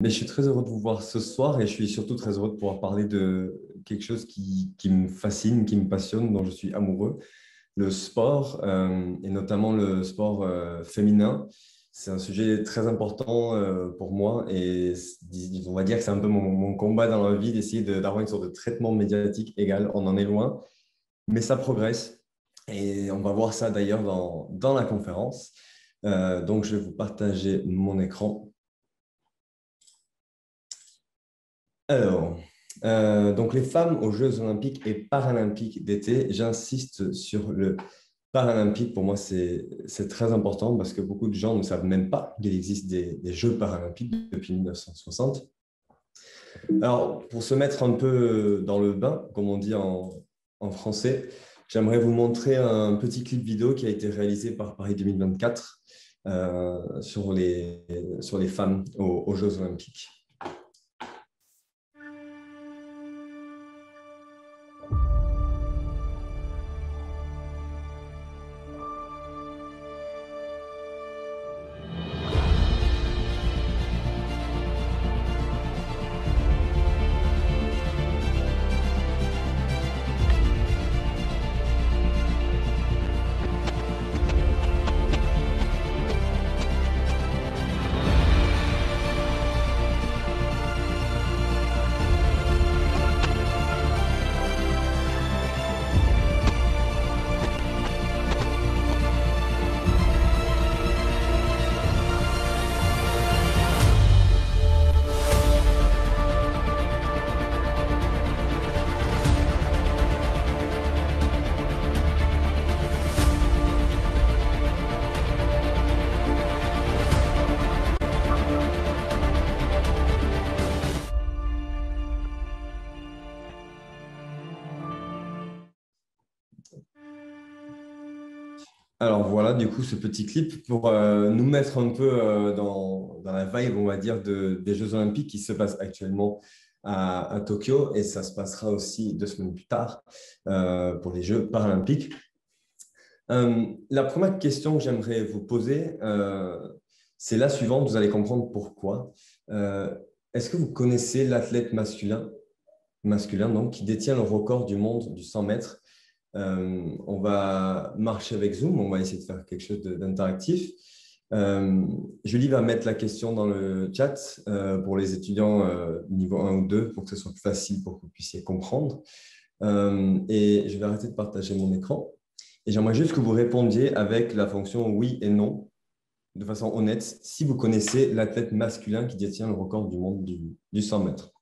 Mais je suis très heureux de vous voir ce soir et je suis surtout très heureux de pouvoir parler de quelque chose qui me fascine, qui me passionne, dont je suis amoureux, le sport et notamment le sport féminin. C'est un sujet très important pour moi et on va dire que c'est un peu mon combat dans la vie d'essayer d'avoir une sorte de traitement médiatique égal. On en est loin, mais ça progresse et on va voir ça d'ailleurs dans la conférence. Donc, je vais vous partager mon écran. Alors, donc les femmes aux Jeux olympiques et paralympiques d'été, j'insiste sur le paralympique. Pour moi, c'est très important parce que beaucoup de gens ne savent même pas qu'il existe des Jeux paralympiques depuis 1960. Alors, pour se mettre un peu dans le bain, comme on dit en français, j'aimerais vous montrer un petit clip vidéo qui a été réalisé par Paris 2024 sur les femmes aux Jeux olympiques. Alors voilà, du coup, ce petit clip pour nous mettre un peu dans la vibe, on va dire, des Jeux Olympiques qui se passent actuellement à Tokyo et ça se passera aussi 2 semaines plus tard pour les Jeux paralympiques. La première question que j'aimerais vous poser, c'est la suivante, vous allez comprendre pourquoi. Est-ce que vous connaissez l'athlète masculin donc, qui détient le record du monde du 100 mètres? On va marcher avec Zoom, on va essayer de faire quelque chose d'interactif. Julie va mettre la question dans le chat pour les étudiants niveau 1 ou 2 pour que ce soit plus facile pour que vous puissiez comprendre. Et je vais arrêter de partager mon écran. Et j'aimerais juste que vous répondiez avec la fonction oui et non, de façon honnête, si vous connaissez l'athlète masculin qui détient le record du monde du 100 mètres.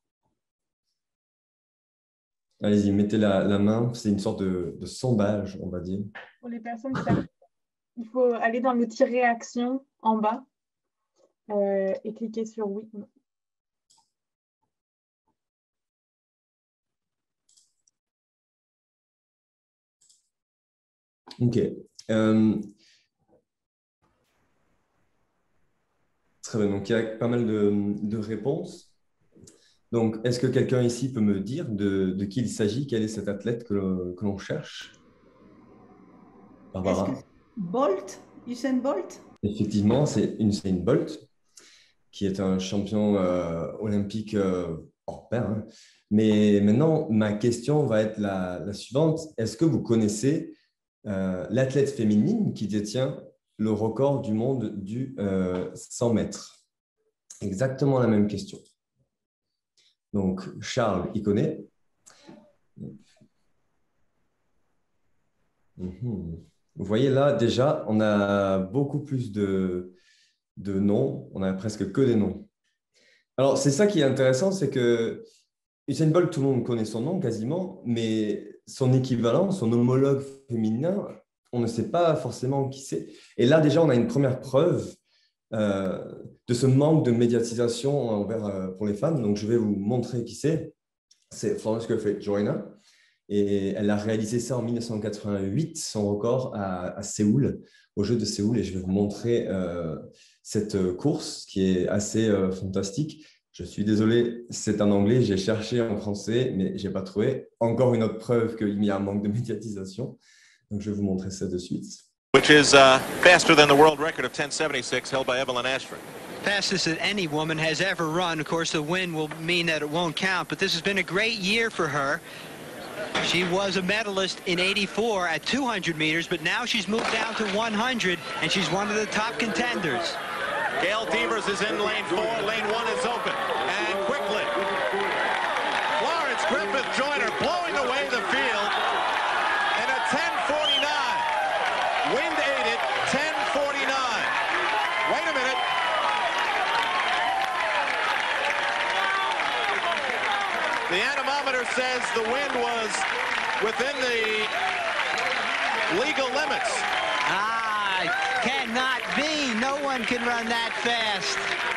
Allez-y, mettez la main. C'est une sorte de sondage, on va dire. Pour les personnes qui savent, il faut aller dans l'outil réaction en bas et cliquer sur oui. OK. Très bien. Donc, il y a pas mal de réponses. Donc, est-ce que quelqu'un ici peut me dire de qui il s'agit? Quel est cet athlète que l'on cherche? Est-ce que Barbara? c'est Bolt? Usain Bolt? Effectivement, c'est Usain Bolt, qui est un champion olympique hors pair, hein. Mais maintenant, ma question va être la suivante. Est-ce que vous connaissez l'athlète féminine qui détient le record du monde du 100 mètres? Exactement la même question. Donc, Charles, il connaît. Vous voyez là, déjà, on a beaucoup plus de noms. On a presque que des noms. Alors, c'est ça qui est intéressant, c'est que Usain Bolt, tout le monde connaît son nom quasiment, mais son équivalent, son homologue féminin, on ne sait pas forcément qui c'est. Et là, déjà, on a une première preuve de ce manque de médiatisation pour les femmes. Donc, je vais vous montrer qui c'est. C'est Florence Griffith-Joyner. Et elle a réalisé ça en 1988, son record à Séoul, aux Jeux de Séoul. Et je vais vous montrer cette course qui est assez fantastique. Je suis désolé, c'est en anglais, j'ai cherché en français, mais je n'ai pas trouvé. Encore une autre preuve qu'il y a un manque de médiatisation. Donc, je vais vous montrer ça de suite. Which is faster than the world record of 10:76 held by Evelyn Ashford. fastest that any woman has ever run. Of course, the wind will mean that it won't count, but this has been a great year for her. She was a medalist in '84 at 200 meters, but now she's moved down to 100, and she's one of the top contenders. Gail Devers is in lane 4. Lane 1 is open. And quickly, Florence Griffith Joyner blowing away the field in a 10:49. Wind aided 10:49. Wait a minute. The anemometer says the wind was within the legal limits. Cannot be. No one can run that fast.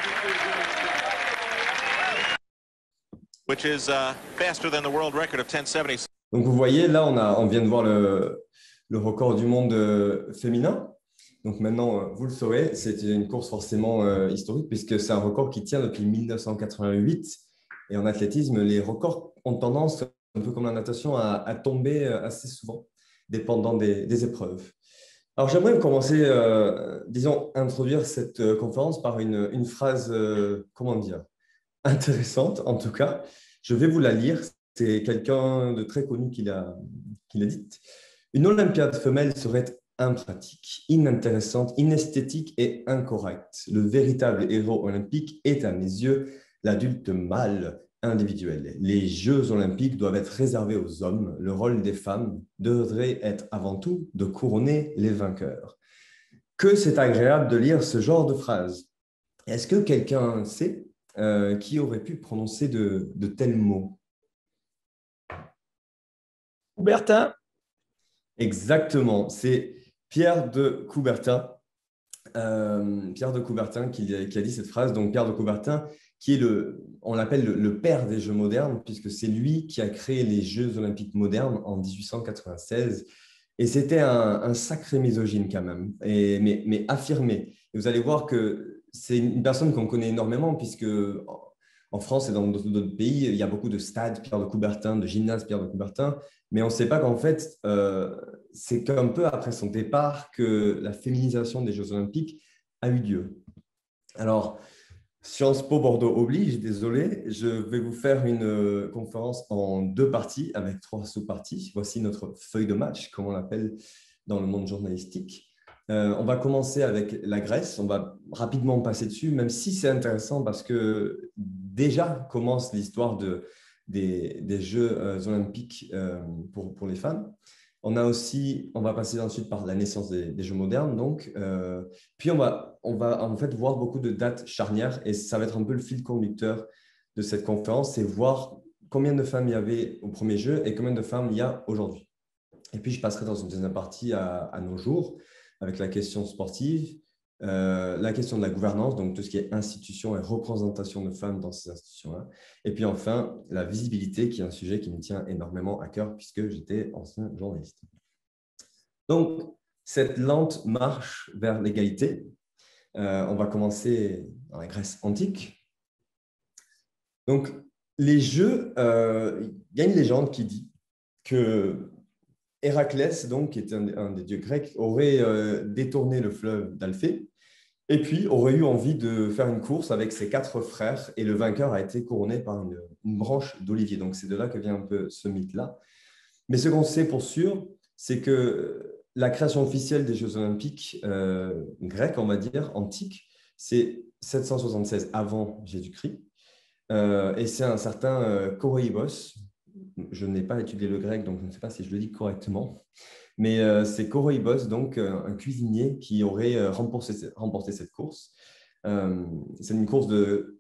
Which is faster than the world record of 10:70. Donc vous voyez, là, on vient de voir le record du monde féminin. Donc maintenant, vous le saurez, c'est une course forcément historique puisque c'est un record qui tient depuis 1988. Et en athlétisme, les records ont tendance, un peu comme la natation, à tomber assez souvent, dépendant des épreuves. Alors j'aimerais commencer, disons, introduire cette conférence par une phrase, comment dire, intéressante en tout cas. Je vais vous la lire. C'est quelqu'un de très connu qui l'a dite. Une Olympiade femelle serait impratique, inintéressante, inesthétique et incorrecte. Le véritable héros olympique est à mes yeux l'adulte mâle individuel. Les Jeux olympiques doivent être réservés aux hommes. Le rôle des femmes devrait être avant tout de couronner les vainqueurs. Que c'est agréable de lire ce genre de phrase. Est-ce que quelqu'un sait qui aurait pu prononcer de tels mots? Coubertin. Exactement, c'est Pierre de Coubertin. Pierre de Coubertin qui a dit cette phrase. Donc Pierre de Coubertin, qui est on l'appelle le père des Jeux modernes, puisque c'est lui qui a créé les Jeux olympiques modernes en 1896. Et c'était un sacré misogyne quand même, mais affirmé. Et vous allez voir que c'est une personne qu'on connaît énormément, puisque en France et dans d'autres pays, il y a beaucoup de stades Pierre de Coubertin, de gymnases Pierre de Coubertin, mais on ne sait pas qu'en fait, c'est qu'un peu après son départ que la féminisation des Jeux olympiques a eu lieu. Alors, Sciences Po Bordeaux oblige, désolé, je vais vous faire une conférence en 2 parties avec 3 sous-parties. Voici notre feuille de match, comme on l'appelle dans le monde journalistique. On va commencer avec la Grèce, on va rapidement passer dessus, même si c'est intéressant parce que déjà commence l'histoire des Jeux olympiques pour les femmes. On va passer ensuite par la naissance des Jeux modernes, donc. Puis on va en fait voir beaucoup de dates charnières et ça va être un peu le fil conducteur de cette conférence, c'est voir combien de femmes il y avait au premier jeu et combien de femmes il y a aujourd'hui. Et puis je passerai dans une deuxième partie à nos jours avec la question sportive, la question de la gouvernance, donc tout ce qui est institution et représentation de femmes dans ces institutions-là. Et puis enfin, la visibilité, qui est un sujet qui me tient énormément à cœur puisque j'étais ancien journaliste. Donc, cette lente marche vers l'égalité, on va commencer dans la Grèce antique. Donc, les Jeux, il y a une légende qui dit que Héraclès, donc, qui était un des dieux grecs, aurait détourné le fleuve d'Alphée et puis aurait eu envie de faire une course avec ses 4 frères et le vainqueur a été couronné par une branche d'olivier. Donc, c'est de là que vient un peu ce mythe-là. Mais ce qu'on sait pour sûr, c'est que la création officielle des Jeux olympiques grecs, on va dire, antiques, c'est 776 avant Jésus-Christ. Et c'est un certain Koréibos. Je n'ai pas étudié le grec, donc je ne sais pas si je le dis correctement. Mais c'est Koréibos, donc un cuisinier qui aurait remporté cette course. C'est une course de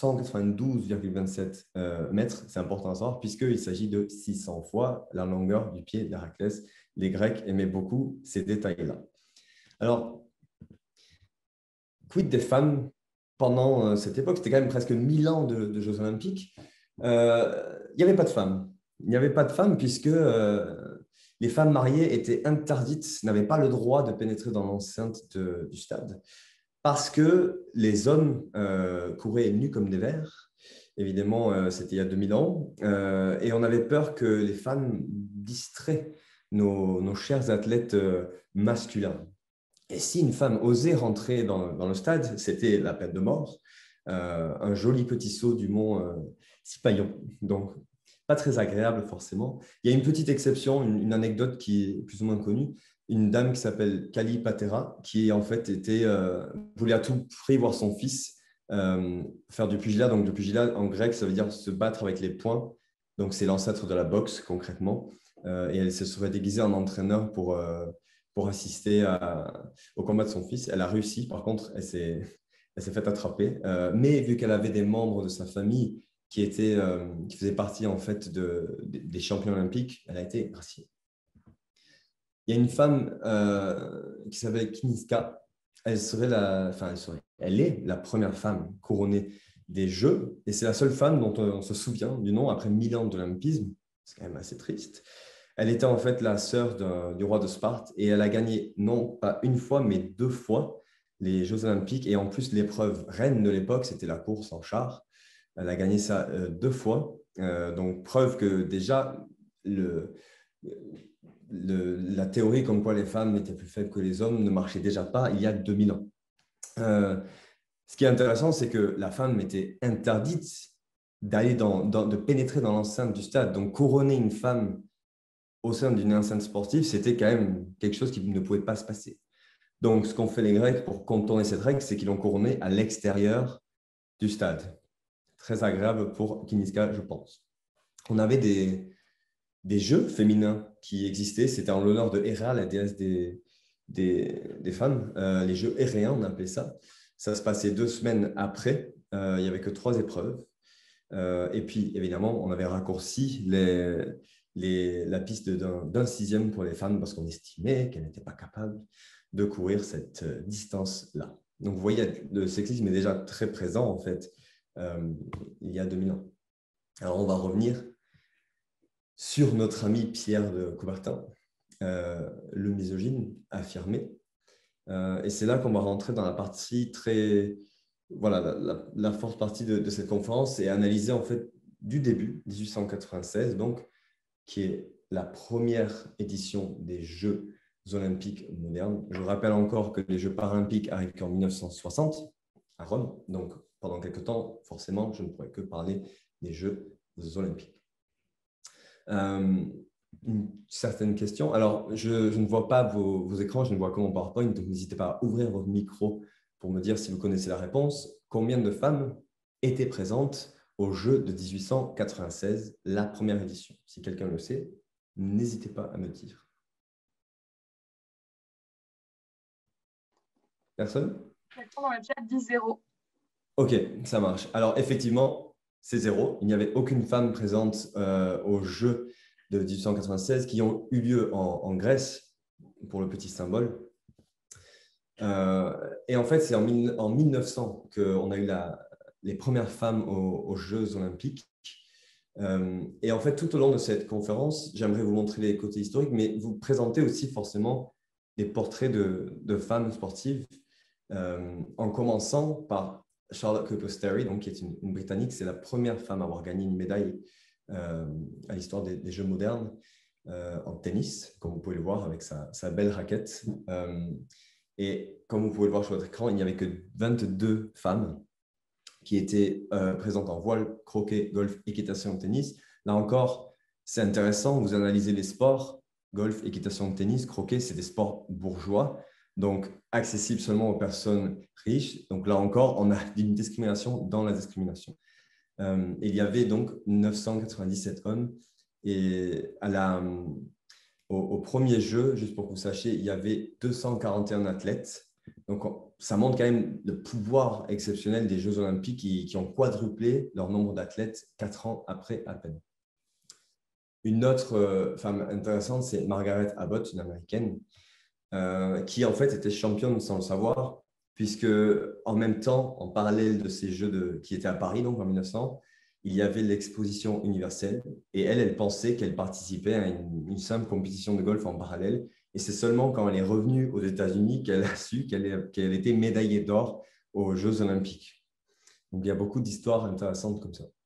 192,27 mètres. C'est important à savoir puisqu'il s'agit de 600 fois la longueur du pied d'Héraclès. Les Grecs aimaient beaucoup ces détails-là. Alors, quid des femmes pendant cette époque? C'était quand même presque 1000 ans de Jeux olympiques. Il n'y avait pas de femmes. Il n'y avait pas de femmes puisque les femmes mariées étaient interdites, n'avaient pas le droit de pénétrer dans l'enceinte du stade parce que les hommes couraient nus comme des vers. Évidemment, c'était il y a 2000 ans. Et on avait peur que les femmes distraient nos chers athlètes masculins. Et si une femme osait rentrer dans le stade, c'était la peine de mort. Un joli petit saut du mont Sipaillon. Donc, pas très agréable forcément. Il y a une petite exception, une anecdote qui est plus ou moins connue. Une dame qui s'appelle Kali Patera, qui en fait voulait à tout prix voir son fils faire du pugilat. Donc, le pugilat en grec, ça veut dire se battre avec les poings. Donc, c'est l'ancêtre de la boxe concrètement. Et elle se serait déguisée en entraîneur pour assister au combat de son fils. Elle a réussi, par contre, elle s'est faite attraper. Mais vu qu'elle avait des membres de sa famille qui faisaient partie en fait des champions olympiques, elle a été graciée. Il y a une femme qui s'appelle Kiniska. Elle est la première femme couronnée des Jeux et c'est la seule femme dont on se souvient du nom après 1000 ans d'olympisme. C'est quand même assez triste. Elle était en fait la sœur du roi de Sparte et elle a gagné non pas une fois mais 2 fois les Jeux olympiques et en plus l'épreuve reine de l'époque, c'était la course en char. Elle a gagné ça 2 fois. Donc preuve que déjà la théorie comme quoi les femmes étaient plus faibles que les hommes ne marchait déjà pas il y a 2000 ans. Ce qui est intéressant, c'est que la femme était interdite de pénétrer dans l'enceinte du stade. Donc couronner une femme au sein d'une enceinte sportive, c'était quand même quelque chose qui ne pouvait pas se passer. Donc, ce qu'ont fait les Grecs pour contourner cette règle, c'est qu'ils l'ont couronné à l'extérieur du stade. Très agréable pour Kiniska, je pense. On avait des jeux féminins qui existaient. C'était en l'honneur de Héra, la déesse des femmes. Les jeux héréens, on appelait ça. Ça se passait 2 semaines après. Il n'y avait que 3 épreuves. Et puis, évidemment, on avait raccourci la piste d'un 6e pour les femmes parce qu'on estimait qu'elles n'étaient pas capables de courir cette distance-là. Donc, vous voyez, le sexisme est déjà très présent, en fait, il y a 2000 ans. Alors, on va revenir sur notre ami Pierre de Coubertin, le misogyne affirmé. Et c'est là qu'on va rentrer dans la partie la forte partie de cette conférence et analyser, en fait, du début, 1896, donc, qui est la première édition des Jeux olympiques modernes. Je rappelle encore que les Jeux paralympiques arrivent qu'en 1960 à Rome. Donc, pendant quelques temps, forcément, je ne pourrais que parler des Jeux olympiques. Une certaine question. Alors, je ne vois pas vos écrans, je ne vois que mon PowerPoint, donc n'hésitez pas à ouvrir votre micro pour me dire si vous connaissez la réponse. Combien de femmes étaient présentes aux Jeux de 1896, la première édition? Si quelqu'un le sait, n'hésitez pas à me dire. Personne? Quelqu'un dans le chat dit 0. Ok, ça marche. Alors, effectivement, c'est 0. Il n'y avait aucune femme présente aux Jeux de 1896 qui ont eu lieu en Grèce, pour le petit symbole. Et en fait, c'est en 1900 qu'on a eu les premières femmes aux Jeux olympiques. Et en fait, tout au long de cette conférence, j'aimerais vous montrer les côtés historiques, mais vous présenter aussi forcément des portraits de femmes sportives, en commençant par Charlotte Cooper-Sterry, donc, qui est une Britannique. C'est la première femme à avoir gagné une médaille à l'histoire des Jeux modernes en tennis, comme vous pouvez le voir avec sa belle raquette. Et comme vous pouvez le voir sur votre écran, il n'y avait que 22 femmes qui étaient présentes en voile, croquet, golf, équitation, tennis. Là encore, c'est intéressant, vous analysez les sports, golf, équitation, tennis, croquet, c'est des sports bourgeois, donc accessibles seulement aux personnes riches. Donc là encore, on a une discrimination dans la discrimination. Il y avait donc 997 hommes et au premier jeu, juste pour que vous sachiez, il y avait 241 athlètes. Donc, ça montre quand même le pouvoir exceptionnel des Jeux olympiques qui ont quadruplé leur nombre d'athlètes 4 ans après à peine. Une autre femme intéressante, c'est Margaret Abbott, une américaine, qui en fait était championne sans le savoir, puisque en même temps, en parallèle de ces Jeux qui étaient à Paris, donc en 1900, il y avait l'exposition universelle et elle pensait qu'elle participait à une simple compétition de golf en parallèle. Et c'est seulement quand elle est revenue aux États-Unis qu'elle a su qu'elle était médaillée d'or aux Jeux olympiques. Donc, il y a beaucoup d'histoires intéressantes comme ça.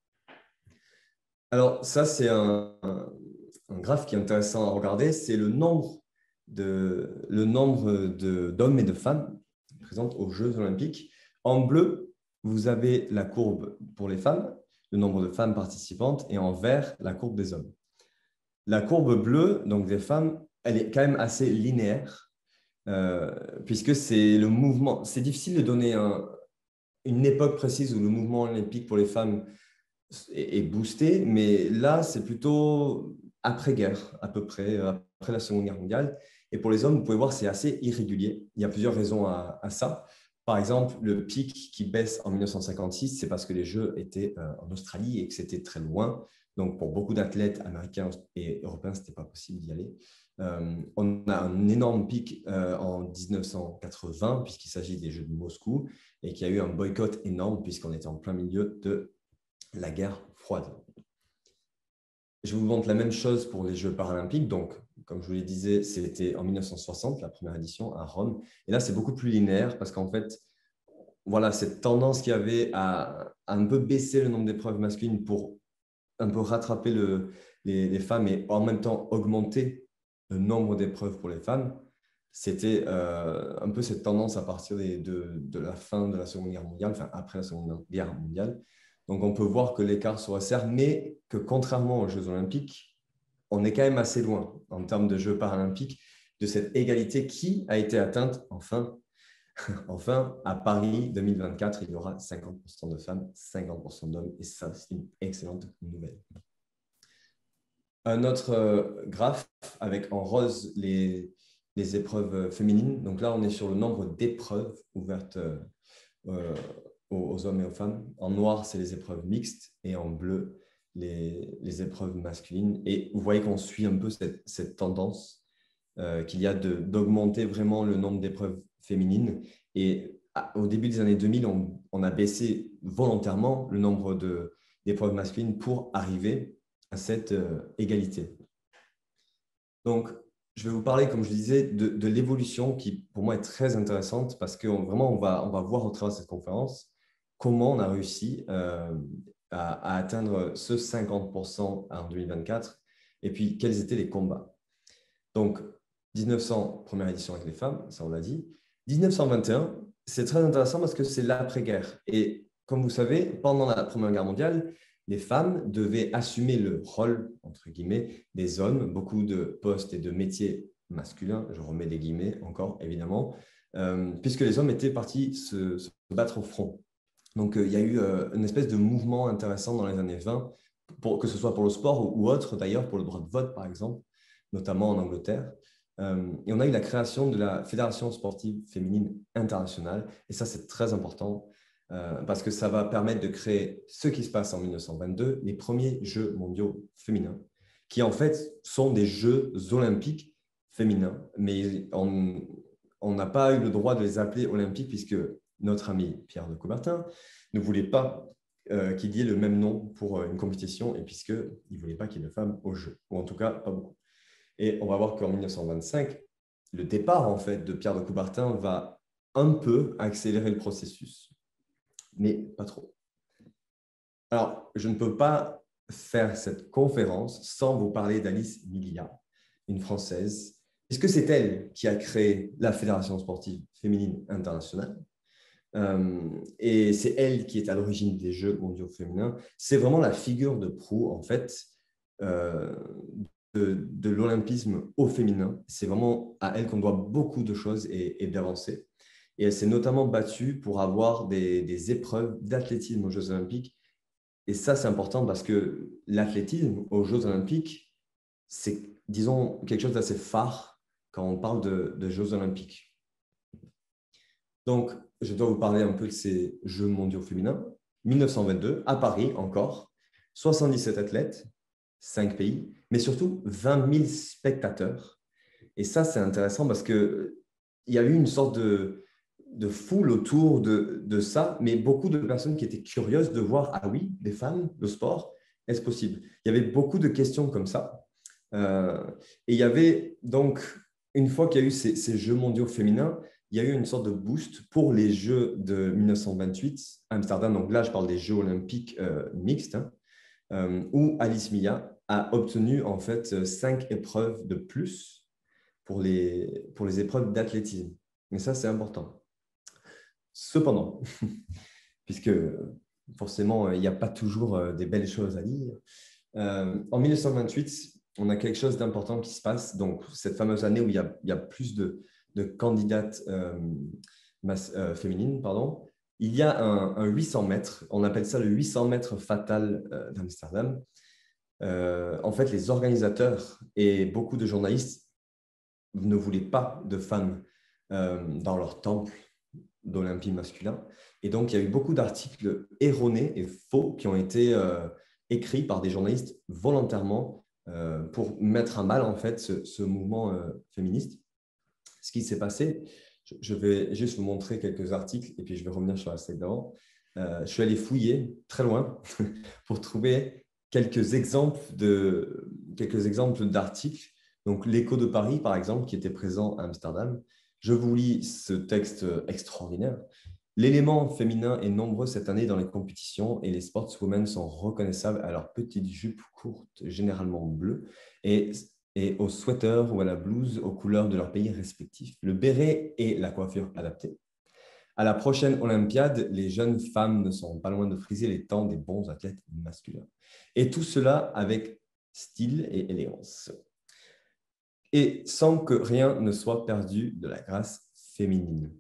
Alors, ça, c'est un graphe qui est intéressant à regarder. C'est le nombre le nombre d'hommes et de femmes présents aux Jeux olympiques. En bleu, vous avez la courbe pour les femmes, le nombre de femmes participantes, et en vert, la courbe des hommes. La courbe bleue, donc des femmes, elle est quand même assez linéaire, puisque c'est le mouvement. C'est difficile de donner une époque précise où le mouvement olympique pour les femmes est boosté, mais là, c'est plutôt après-guerre, à peu près, après la Seconde Guerre mondiale. Et pour les hommes, vous pouvez voir, c'est assez irrégulier. Il y a plusieurs raisons à ça. Par exemple, le pic qui baisse en 1956, c'est parce que les Jeux étaient en Australie et que c'était très loin. Donc, pour beaucoup d'athlètes américains et européens, ce n'était pas possible d'y aller. On a un énorme pic en 1980, puisqu'il s'agit des Jeux de Moscou, et qu'il y a eu un boycott énorme, puisqu'on était en plein milieu de la guerre froide. Je vous montre la même chose pour les Jeux paralympiques. Donc, comme je vous le disais, c'était en 1960, la première édition à Rome. Et là, c'est beaucoup plus linéaire parce qu'en fait, voilà, cette tendance qu'il y avait à un peu baisser le nombre d'épreuves masculines pour un peu rattraper les femmes et en même temps augmenter le nombre d'épreuves pour les femmes, c'était un peu cette tendance à partir de la fin de la Seconde Guerre mondiale, enfin après la Seconde Guerre mondiale. Donc, on peut voir que l'écart se resserre, mais que contrairement aux Jeux olympiques, on est quand même assez loin en termes de Jeux paralympiques de cette égalité qui a été atteinte enfin à Paris 2024. Il y aura 50% de femmes, 50% d'hommes, et ça, c'est une excellente nouvelle. Un autre graphe avec en rose les épreuves féminines. Donc là, on est sur le nombre d'épreuves ouvertes aux hommes et aux femmes. En noir, c'est les épreuves mixtes et en bleu, les épreuves masculines. Et vous voyez qu'on suit un peu cette tendance qu'il y a d'augmenter vraiment le nombre d'épreuves féminines. Et au début des années 2000, on a baissé volontairement le nombre d'épreuves masculines pour arriver à cette égalité. Donc, je vais vous parler, comme je disais, de l'évolution qui, pour moi, est très intéressante parce que vraiment, on va voir au travers de cette conférence comment on a réussi à atteindre ce 50% en 2024 et puis quels étaient les combats. Donc, 1900, première édition avec les femmes, ça on l'a dit. 1921, c'est très intéressant parce que c'est l'après-guerre. Et comme vous savez, pendant la Première Guerre mondiale, les femmes devaient assumer le rôle, entre guillemets, des hommes, beaucoup de postes et de métiers masculins, je remets des guillemets encore, évidemment, puisque les hommes étaient partis se battre au front. Donc, il y a eu une espèce de mouvement intéressant dans les années 20, que ce soit pour le sport ou autre, d'ailleurs, pour le droit de vote, par exemple, notamment en Angleterre. Et on a eu la création de la Fédération sportive féminine internationale. Et ça, c'est très important parce que ça va permettre de créer ce qui se passe en 1922, les premiers Jeux mondiaux féminins, qui en fait sont des Jeux olympiques féminins. Mais on n'a pas eu le droit de les appeler olympiques puisque notre ami Pierre de Coubertin ne voulait pas qu'il y ait le même nom pour une compétition et puisqu'il ne voulait pas qu'il y ait de femmes aux Jeux, ou en tout cas pas beaucoup. Et on va voir qu'en 1925, le départ en fait, de Pierre de Coubertin va un peu accélérer le processus, mais pas trop. Alors, je ne peux pas faire cette conférence sans vous parler d'Alice Milia, une Française, puisque c'est elle qui a créé la Fédération sportive féminine internationale. Et c'est elle qui est à l'origine des Jeux mondiaux féminins. C'est vraiment la figure de proue, en fait, de l'olympisme au féminin. C'est vraiment à elle qu'on doit beaucoup de choses et d'avancées. Et elle s'est notamment battue pour avoir des épreuves d'athlétisme aux Jeux olympiques. Et ça, c'est important parce que l'athlétisme aux Jeux olympiques, c'est, disons, quelque chose d'assez phare quand on parle de Jeux olympiques. Donc, je dois vous parler un peu de ces Jeux mondiaux féminins. 1922, à Paris encore, 77 athlètes, 5 pays, mais surtout 20 000 spectateurs. Et ça, c'est intéressant parce qu'il y a eu une sorte de foule autour de ça, mais beaucoup de personnes qui étaient curieuses de voir, ah oui, les femmes, le sport, est-ce possible? Il y avait beaucoup de questions comme ça. Et il y avait donc, une fois qu'il y a eu ces Jeux mondiaux féminins, il y a eu une sorte de boost pour les Jeux de 1928 à Amsterdam. Donc là, je parle des Jeux olympiques mixtes, où Alice Milia a obtenu en fait 5 épreuves de plus pour les épreuves d'athlétisme. Mais ça, c'est important. Cependant, puisque forcément, il n'y a pas toujours des belles choses à dire, en 1928, on a quelque chose d'important qui se passe. Donc, cette fameuse année où il y a plus de candidates féminines, pardon, il y a un 800 mètres, on appelle ça le 800 mètres fatal d'Amsterdam. En fait, les organisateurs et beaucoup de journalistes ne voulaient pas de femmes dans leur temple d'Olympie masculin. Et donc, il y a eu beaucoup d'articles erronés et faux qui ont été écrits par des journalistes volontairement pour mettre à mal en fait ce mouvement féministe. Ce qui s'est passé, je vais juste vous montrer quelques articles et puis je vais revenir sur la slide d'avant. Je suis allé fouiller très loin pour trouver quelques exemples d'articles. Donc, l'Écho de Paris, par exemple, qui était présent à Amsterdam. Je vous lis ce texte extraordinaire. L'élément féminin est nombreux cette année dans les compétitions et les sportswomen sont reconnaissables à leurs petites jupes courtes, généralement bleues, et au sweater ou à la blouse aux couleurs de leur pays respectif. Le béret et la coiffure adaptée. À la prochaine Olympiade, les jeunes femmes ne seront pas loin de friser les temps des bons athlètes masculins. Et tout cela avec style et élégance. Et sans que rien ne soit perdu de la grâce féminine.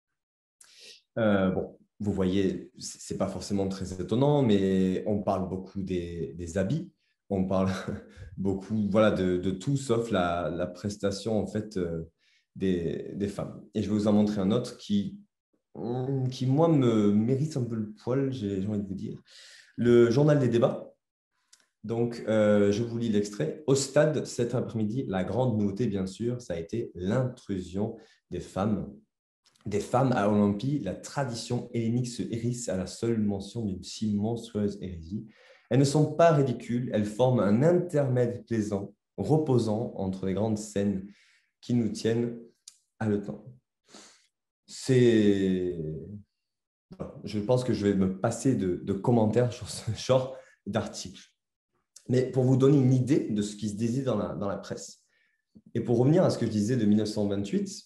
Bon, vous voyez, ce n'est pas forcément très étonnant, mais on parle beaucoup des habits, on parle beaucoup de tout sauf la prestation en fait, des femmes. Et je vais vous en montrer un autre qui moi, me mérite un peu le poil, j'ai envie de vous dire. Le journal des débats. Donc, je vous lis l'extrait. Au stade, cet après-midi, la grande nouveauté, bien sûr, ça a été l'intrusion des femmes. Des femmes à Olympie, la tradition hellénique se hérisse à la seule mention d'une si monstrueuse hérésie. Elles ne sont pas ridicules, elles forment un intermède plaisant, reposant entre les grandes scènes qui nous tiennent haletant. Je pense que je vais me passer de commentaires sur ce genre d'article. Mais pour vous donner une idée de ce qui se disait dans la presse. Et pour revenir à ce que je disais de 1928,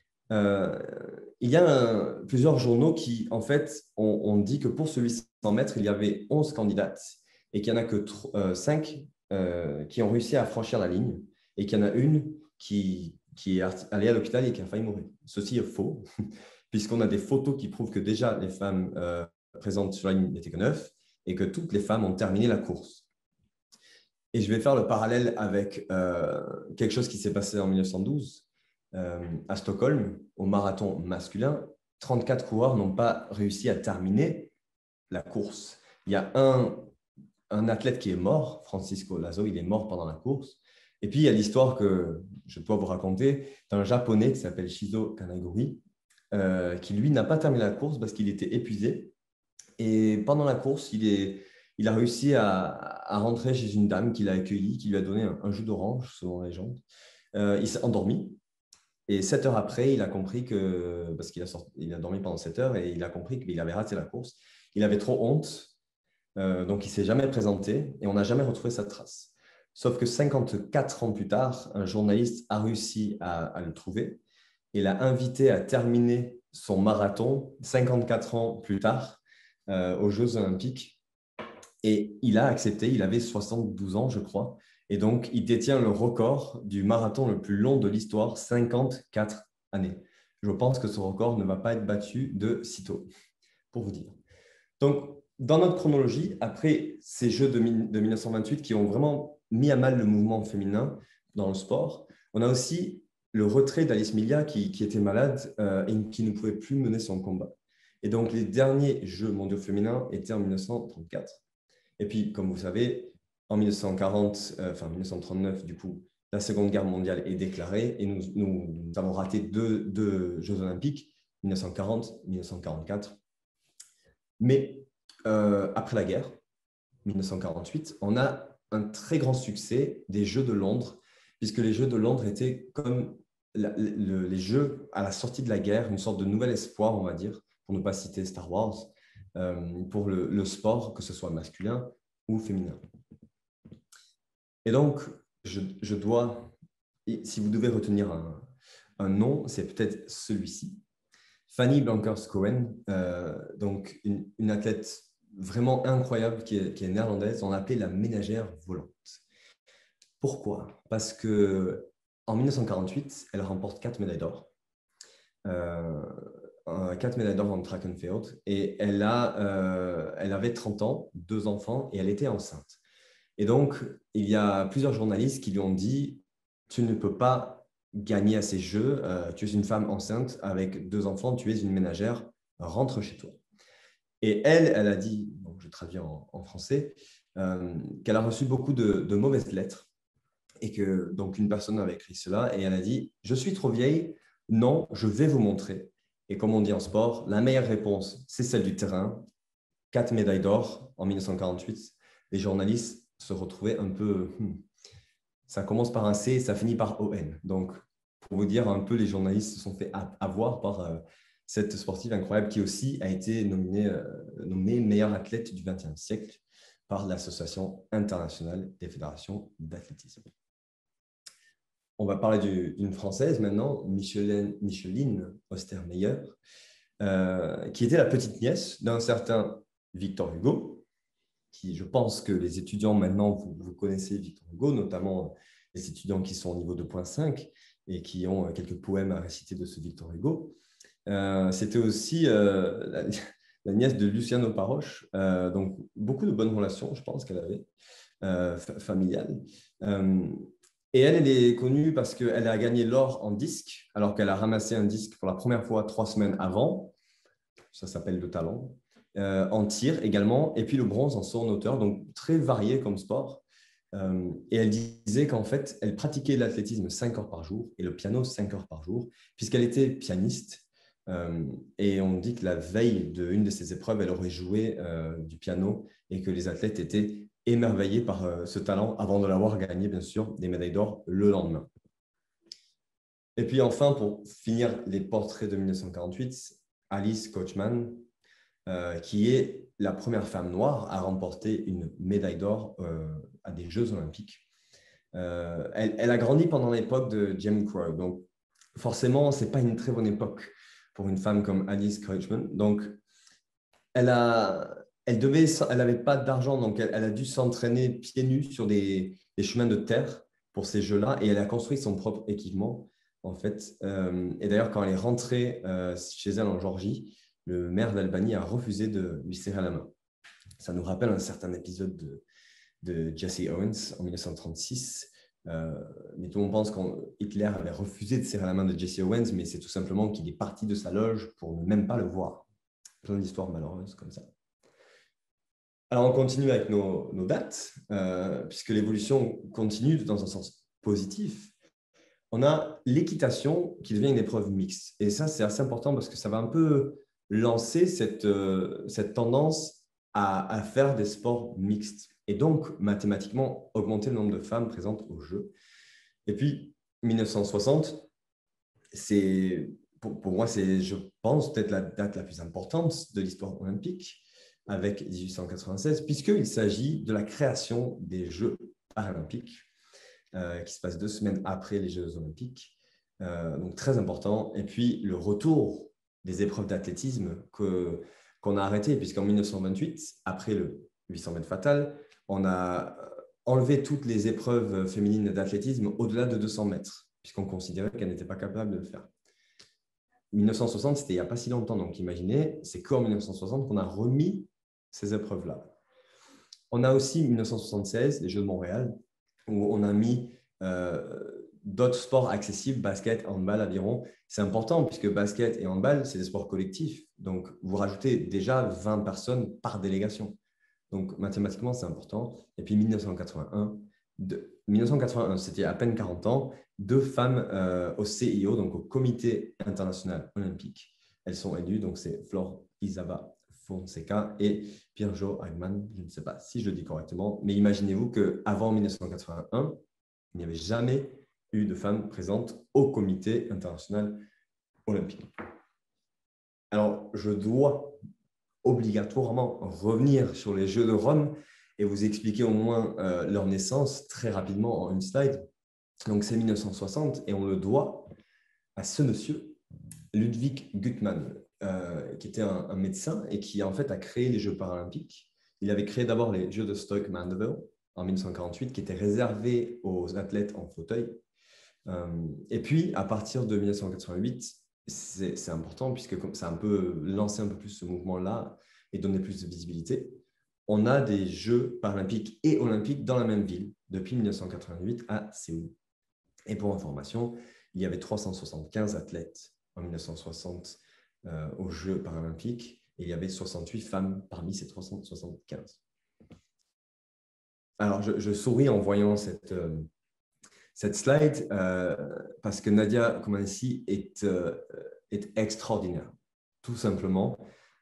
il y a plusieurs journaux qui, en fait, ont dit que pour ce 800 mètres, il y avait 11 candidates et qu'il n'y en a que 5 qui ont réussi à franchir la ligne et qu'il y en a une qui est allée à l'hôpital et qui a failli mourir. Ceci est faux, puisqu'on a des photos qui prouvent que déjà les femmes présentes sur la ligne n'étaient que 9 et que toutes les femmes ont terminé la course. Et je vais faire le parallèle avec quelque chose qui s'est passé en 1912 à Stockholm, au marathon masculin. 34 coureurs n'ont pas réussi à terminer la course. Il y a un athlète qui est mort, Francisco Lazo, il est mort pendant la course. Et puis, il y a l'histoire que je dois vous raconter d'un Japonais qui s'appelle Shizo Kanaguri, qui, lui, n'a pas terminé la course parce qu'il était épuisé. Et pendant la course, il a réussi à rentrer chez une dame qui l'a accueilli, qui lui a donné un jus d'orange, selon la légende. Il s'est endormi. Et 7 heures après, il a compris que, parce qu'il a dormi pendant 7 heures, et il a compris qu'il avait raté la course. Il avait trop honte, donc il ne s'est jamais présenté et on n'a jamais retrouvé sa trace. Sauf que 54 ans plus tard, un journaliste a réussi à le trouver et l'a invité à terminer son marathon 54 ans plus tard aux Jeux Olympiques. Et il a accepté, il avait 72 ans, je crois. Et donc, il détient le record du marathon le plus long de l'histoire, 54 années. Je pense que ce record ne va pas être battu de sitôt, pour vous dire. Donc, dans notre chronologie, après ces Jeux de 1928 qui ont vraiment mis à mal le mouvement féminin dans le sport, on a aussi le retrait d'Alice Milia qui était malade et qui ne pouvait plus mener son combat. Et donc, les derniers Jeux mondiaux féminins étaient en 1934. Et puis, comme vous savez, en 1939, du coup, la Seconde Guerre mondiale est déclarée et nous avons raté deux Jeux olympiques, 1940, 1944. Mais après la guerre, 1948, on a un très grand succès des Jeux de Londres, puisque les Jeux de Londres étaient comme les Jeux à la sortie de la guerre, une sorte de nouvel espoir, on va dire, pour ne pas citer Star Wars, pour le sport, que ce soit masculin ou féminin. Et donc, je dois si vous devez retenir un nom, c'est peut-être celui-ci. Fanny Blankers-Koen, donc une athlète vraiment incroyable qui est néerlandaise, on l'appelait la ménagère volante. Pourquoi? Parce qu'en 1948, elle remporte 4 médailles d'or. 4 médailles d'or en track and field. Et elle avait 30 ans, 2 enfants, et elle était enceinte. Et donc, il y a plusieurs journalistes qui lui ont dit « Tu ne peux pas gagner à ces Jeux, tu es une femme enceinte avec 2 enfants, tu es une ménagère, rentre chez toi. » Et elle a dit, donc je traduis en français, qu'elle a reçu beaucoup de mauvaises lettres et que donc une personne avait écrit cela et elle a dit « Je suis trop vieille, non, je vais vous montrer. » Et comme on dit en sport, la meilleure réponse, c'est celle du terrain. 4 médailles d'or en 1948. Les journalistes se retrouvaient un peu… ça commence par un C et ça finit par ON. Donc, pour vous dire un peu, les journalistes se sont fait avoir par cette sportive incroyable qui aussi a été nommée meilleure athlète du XXe siècle par l'Association internationale des fédérations d'athlétisme. On va parler d'une Française maintenant, Micheline Ostermeyer, qui était la petite nièce d'un certain Victor Hugo, qui, je pense que les étudiants maintenant, vous connaissez Victor Hugo, notamment les étudiants qui sont au niveau 2.5 et qui ont quelques poèmes à réciter de ce Victor Hugo. C'était aussi la nièce de Luciano Paroche, donc beaucoup de bonnes relations, je pense qu'elle avait, familiales. Et elle est connue parce qu'elle a gagné l'or en disque, alors qu'elle a ramassé un disque pour la première fois 3 semaines avant. Ça s'appelle le talent. En tir également, et puis le bronze en saut en hauteur, donc très varié comme sport. Et elle disait qu'en fait, elle pratiquait l'athlétisme 5 heures par jour et le piano 5 heures par jour, puisqu'elle était pianiste. Et on dit que la veille d'une de ces épreuves, elle aurait joué du piano et que les athlètes étaient émerveillés par ce talent avant de l'avoir gagné, bien sûr, des médailles d'or le lendemain. Et puis enfin, pour finir les portraits de 1948, Alice Coachman, qui est la première femme noire à remporter une médaille d'or à des Jeux olympiques. Elle a grandi pendant l'époque de Jim Crow, donc forcément, ce n'est pas une très bonne époque pour une femme comme Alice Coachman. Donc, elle n'avait pas d'argent, donc elle a dû s'entraîner pieds nus sur des chemins de terre pour ces Jeux-là, et elle a construit son propre équipement, en fait. Et d'ailleurs, quand elle est rentrée chez elle en Géorgie, le maire d'Albanie a refusé de lui serrer la main. Ça nous rappelle un certain épisode de Jesse Owens en 1936. Mais tout le monde pense qu'Hitler avait refusé de serrer la main de Jesse Owens, mais c'est tout simplement qu'il est parti de sa loge pour ne même pas le voir. Plein d'histoires malheureuses comme ça. Alors, on continue avec nos dates, puisque l'évolution continue dans un sens positif. On a l'équitation qui devient une épreuve mixte. Et ça, c'est assez important parce que ça va un peu lancer cette tendance à faire des sports mixtes et donc mathématiquement augmenter le nombre de femmes présentes aux Jeux. Et puis 1960, pour moi, c'est, je pense, peut-être la date la plus importante de l'histoire olympique avec 1896, puisqu'il s'agit de la création des Jeux paralympiques qui se passent 2 semaines après les Jeux olympiques, donc très important. Et puis le retour des épreuves d'athlétisme qu'on a arrêtées, puisqu'en 1928, après le 800 mètres fatal, on a enlevé toutes les épreuves féminines d'athlétisme au-delà de 200 mètres, puisqu'on considérait qu'elles n'étaient pas capables de le faire. 1960, c'était il n'y a pas si longtemps, donc imaginez, c'est qu'en 1960 qu'on a remis ces épreuves-là. On a aussi 1976, les Jeux de Montréal, où on a mis d'autres sports accessibles, basket, handball, aviron. C'est important puisque basket et handball, c'est des sports collectifs. Donc, vous rajoutez déjà 20 personnes par délégation. Donc, mathématiquement, c'est important. Et puis, 1981, c'était à peine 40 ans, 2 femmes au CIO, donc au Comité international olympique. Elles sont élues, donc c'est Flor Isaba Fonseca et Pirjo Hagman. Je ne sais pas si je le dis correctement, mais imaginez-vous qu'avant 1981, il n'y avait jamais eu de femmes présentes au Comité international olympique. Alors, je dois obligatoirement revenir sur les Jeux de Rome et vous expliquer au moins leur naissance très rapidement en une slide. Donc, c'est 1960 et on le doit à ce monsieur, Ludwig Guttmann, qui était un médecin et qui en fait a créé les Jeux paralympiques. Il avait créé d'abord les Jeux de Stoke-Mandeville en 1948 qui étaient réservés aux athlètes en fauteuil. Et puis, à partir de 1988, c'est important puisque ça a un peu lancé un peu plus ce mouvement-là et donné plus de visibilité. On a des Jeux paralympiques et olympiques dans la même ville depuis 1988 à Séoul. Et pour information, il y avait 375 athlètes en 1960 aux Jeux paralympiques et il y avait 68 femmes parmi ces 375. Alors, je souris en voyant cette slide parce que Nadia Comaneci est extraordinaire, tout simplement.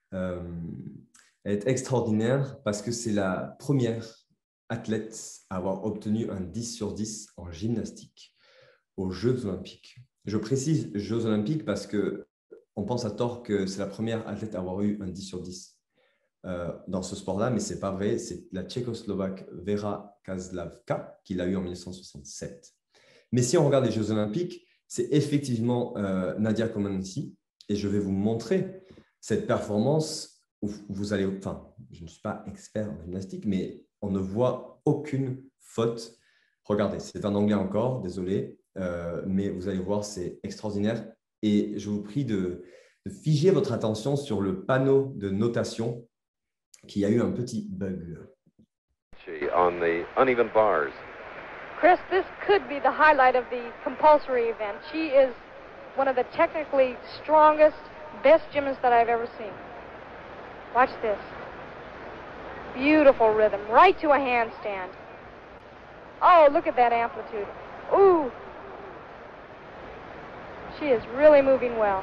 Elle est extraordinaire parce que c'est la première athlète à avoir obtenu un 10 sur 10 en gymnastique aux Jeux olympiques. Je précise Jeux olympiques parce qu'on pense à tort que c'est la première athlète à avoir eu un 10 sur 10 dans ce sport-là, mais ce n'est pas vrai. C'est la Tchécoslovaque Vera Kazlavka qui l'a eu en 1967. Mais si on regarde les Jeux olympiques, c'est effectivement Nadia Comaneci et je vais vous montrer cette performance où vous allez, enfin, je ne suis pas expert en gymnastique, mais on ne voit aucune faute. Regardez, c'est en anglais encore, désolé, mais vous allez voir, c'est extraordinaire. Et je vous prie de figer votre attention sur le panneau de notation qui a eu un petit bug. On the uneven bars. Chris, this could be the highlight of the compulsory event. She is one of the technically strongest, best gymnasts that I've ever seen. Watch this. Beautiful rhythm, right to a handstand. Oh, look at that amplitude. Ooh. She is really moving well.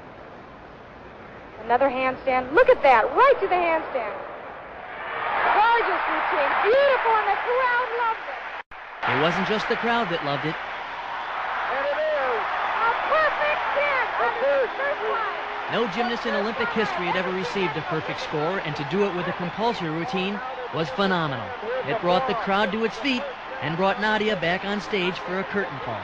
Another handstand. Look at that, right to the handstand. Gorgeous routine, beautiful, and the crowd loved it. It wasn't just the crowd that loved it. And it is. A perfect 10 on the first line. No gymnast in Olympic history had ever received a perfect score, and to do it with a compulsory routine was phenomenal. It brought the crowd to its feet and brought Nadia back on stage for a curtain call.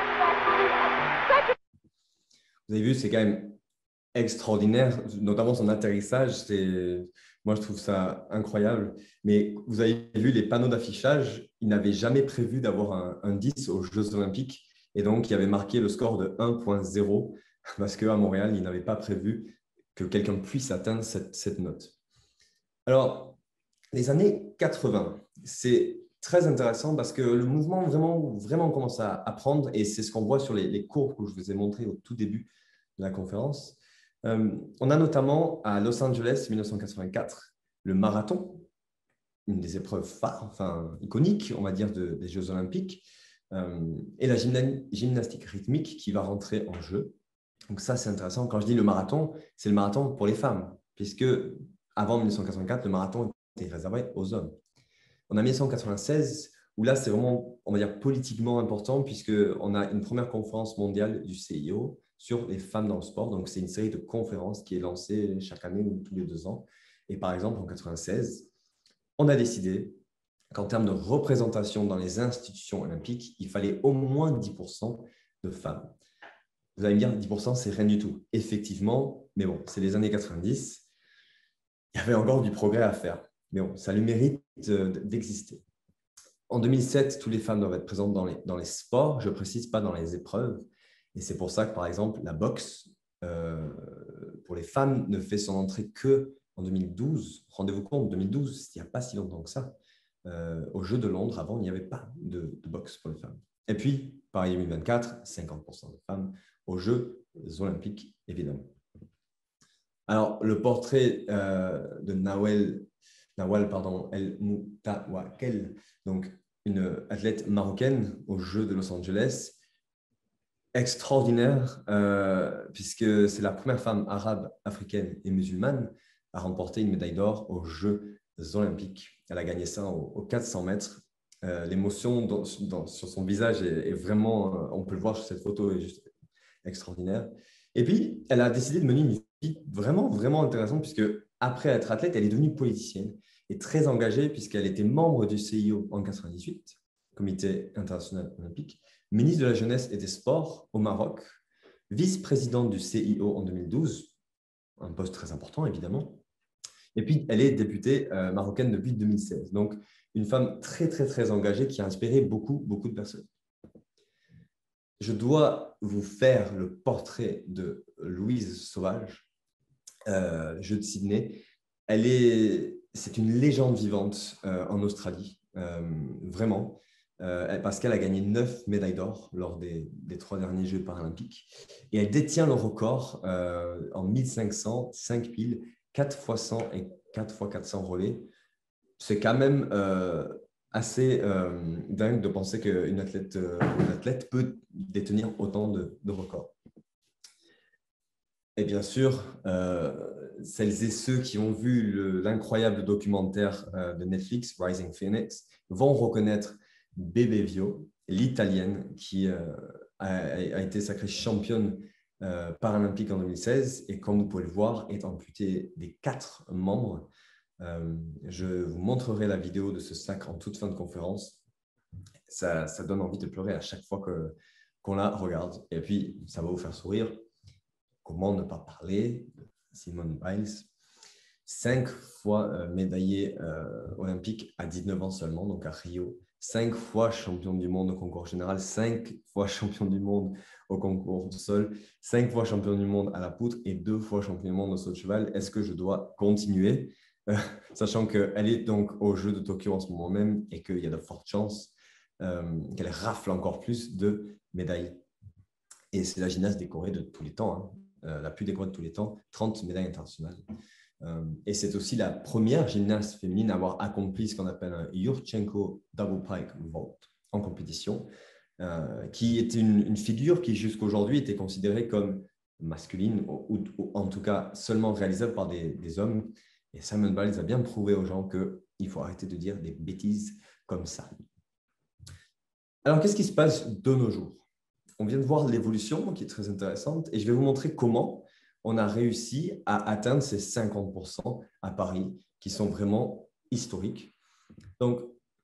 Vous avez vu, c'est quand même extraordinaire, notamment son atterrissage. Moi, je trouve ça incroyable. Mais vous avez vu les panneaux d'affichage, ils n'avaient jamais prévu d'avoir un 10 aux Jeux Olympiques. Et donc, il avait marqué le score de 1.0 parce qu'à Montréal, ils n'avaient pas prévu que quelqu'un puisse atteindre cette note. Alors, les années 80, c'est très intéressant parce que le mouvement vraiment commence à prendre et c'est ce qu'on voit sur les courbes que je vous ai montrées au tout début de la conférence. On a notamment à Los Angeles 1984 le marathon, une des épreuves phares, enfin iconiques, on va dire, des Jeux Olympiques, et la gymnastique rythmique qui va rentrer en jeu. Donc ça, c'est intéressant. Quand je dis le marathon, c'est le marathon pour les femmes, puisque avant 1984, le marathon était réservé aux hommes. On a 1996, où là, c'est vraiment, on va dire, politiquement important, puisqu'on a une première conférence mondiale du CIO sur les femmes dans le sport. Donc, c'est une série de conférences qui est lancée chaque année ou tous les 2 ans. Et par exemple, en 1996, on a décidé qu'en termes de représentation dans les institutions olympiques, il fallait au moins 10% de femmes. Vous allez me dire, 10%, c'est rien du tout. Effectivement, mais bon, c'est les années 90. Il y avait encore du progrès à faire. Mais bon, ça a le mérite d'exister. En 2007, toutes les femmes doivent être présentes dans les sports, je ne précise pas dans les épreuves. Et c'est pour ça que, par exemple, la boxe, pour les femmes, ne fait son entrée qu'en 2012. Rendez-vous compte, 2012, il n'y a pas si longtemps que ça. Aux Jeux de Londres, avant, il n'y avait pas de boxe pour les femmes. Et puis, Paris 2024, 50% de femmes aux Jeux olympiques, évidemment. Alors, le portrait de Nawal El Moutawakel, donc une athlète marocaine aux Jeux de Los Angeles, extraordinaire, puisque c'est la première femme arabe, africaine et musulmane à remporter une médaille d'or aux Jeux olympiques. Elle a gagné ça aux 400 mètres. L'émotion sur son visage est vraiment, on peut le voir sur cette photo, est juste extraordinaire. Et puis, elle a décidé de mener une vie vraiment intéressante, puisque après être athlète, elle est devenue politicienne et très engagée, puisqu'elle était membre du CIO en 1998, Comité international olympique, ministre de la Jeunesse et des Sports au Maroc, vice-présidente du CIO en 2012, un poste très important évidemment. Et puis, elle est députée marocaine depuis 2016. Donc, une femme très, très, très engagée qui a inspiré beaucoup, beaucoup de personnes. Je dois vous faire le portrait de Louise Sauvage, jeu de Sydney. C'est une légende vivante en Australie, vraiment, parce qu'elle a gagné 9 médailles d'or lors des 3 derniers Jeux paralympiques. Et elle détient le record en 1500, 5000, 4 x 100 et 4 x 400 relais. C'est quand même assez dingue de penser qu'une athlète peut détenir autant de records. Et bien sûr, celles et ceux qui ont vu l'incroyable documentaire de Netflix, Rising Phoenix, vont reconnaître Bebe Vio, l'Italienne qui a été sacrée championne paralympique en 2016 et comme vous pouvez le voir, est amputée des 4 membres. Je vous montrerai la vidéo de ce sacre en toute fin de conférence. Ça donne envie de pleurer à chaque fois qu'on la regarde. Et puis, ça va vous faire sourire. Comment ne pas parler de Simone Biles, 5 fois médaillée olympique à 19 ans seulement, donc à Rio, 5 fois championne du monde au concours général, 5 fois championne du monde au concours de sol, 5 fois championne du monde à la poutre et 2 fois championne du monde au saut de cheval. Est-ce que je dois continuer sachant qu'elle est donc aux Jeux de Tokyo en ce moment même et qu'il y a de fortes chances qu'elle rafle encore plus de médailles. Et c'est la gymnaste décorée de tous les temps, la plus décorée de tous les temps, 30 médailles internationales. Et c'est aussi la première gymnaste féminine à avoir accompli ce qu'on appelle un Yurchenko Double Pike Vault en compétition, qui était une figure qui jusqu'à aujourd'hui était considérée comme masculine ou en tout cas seulement réalisable par des hommes. Et Simone Biles a bien prouvé aux gens qu'il faut arrêter de dire des bêtises comme ça. Alors, qu'est-ce qui se passe de nos jours? On vient de voir l'évolution qui est très intéressante et je vais vous montrer comment on a réussi à atteindre ces 50% à Paris qui sont vraiment historiques. Donc,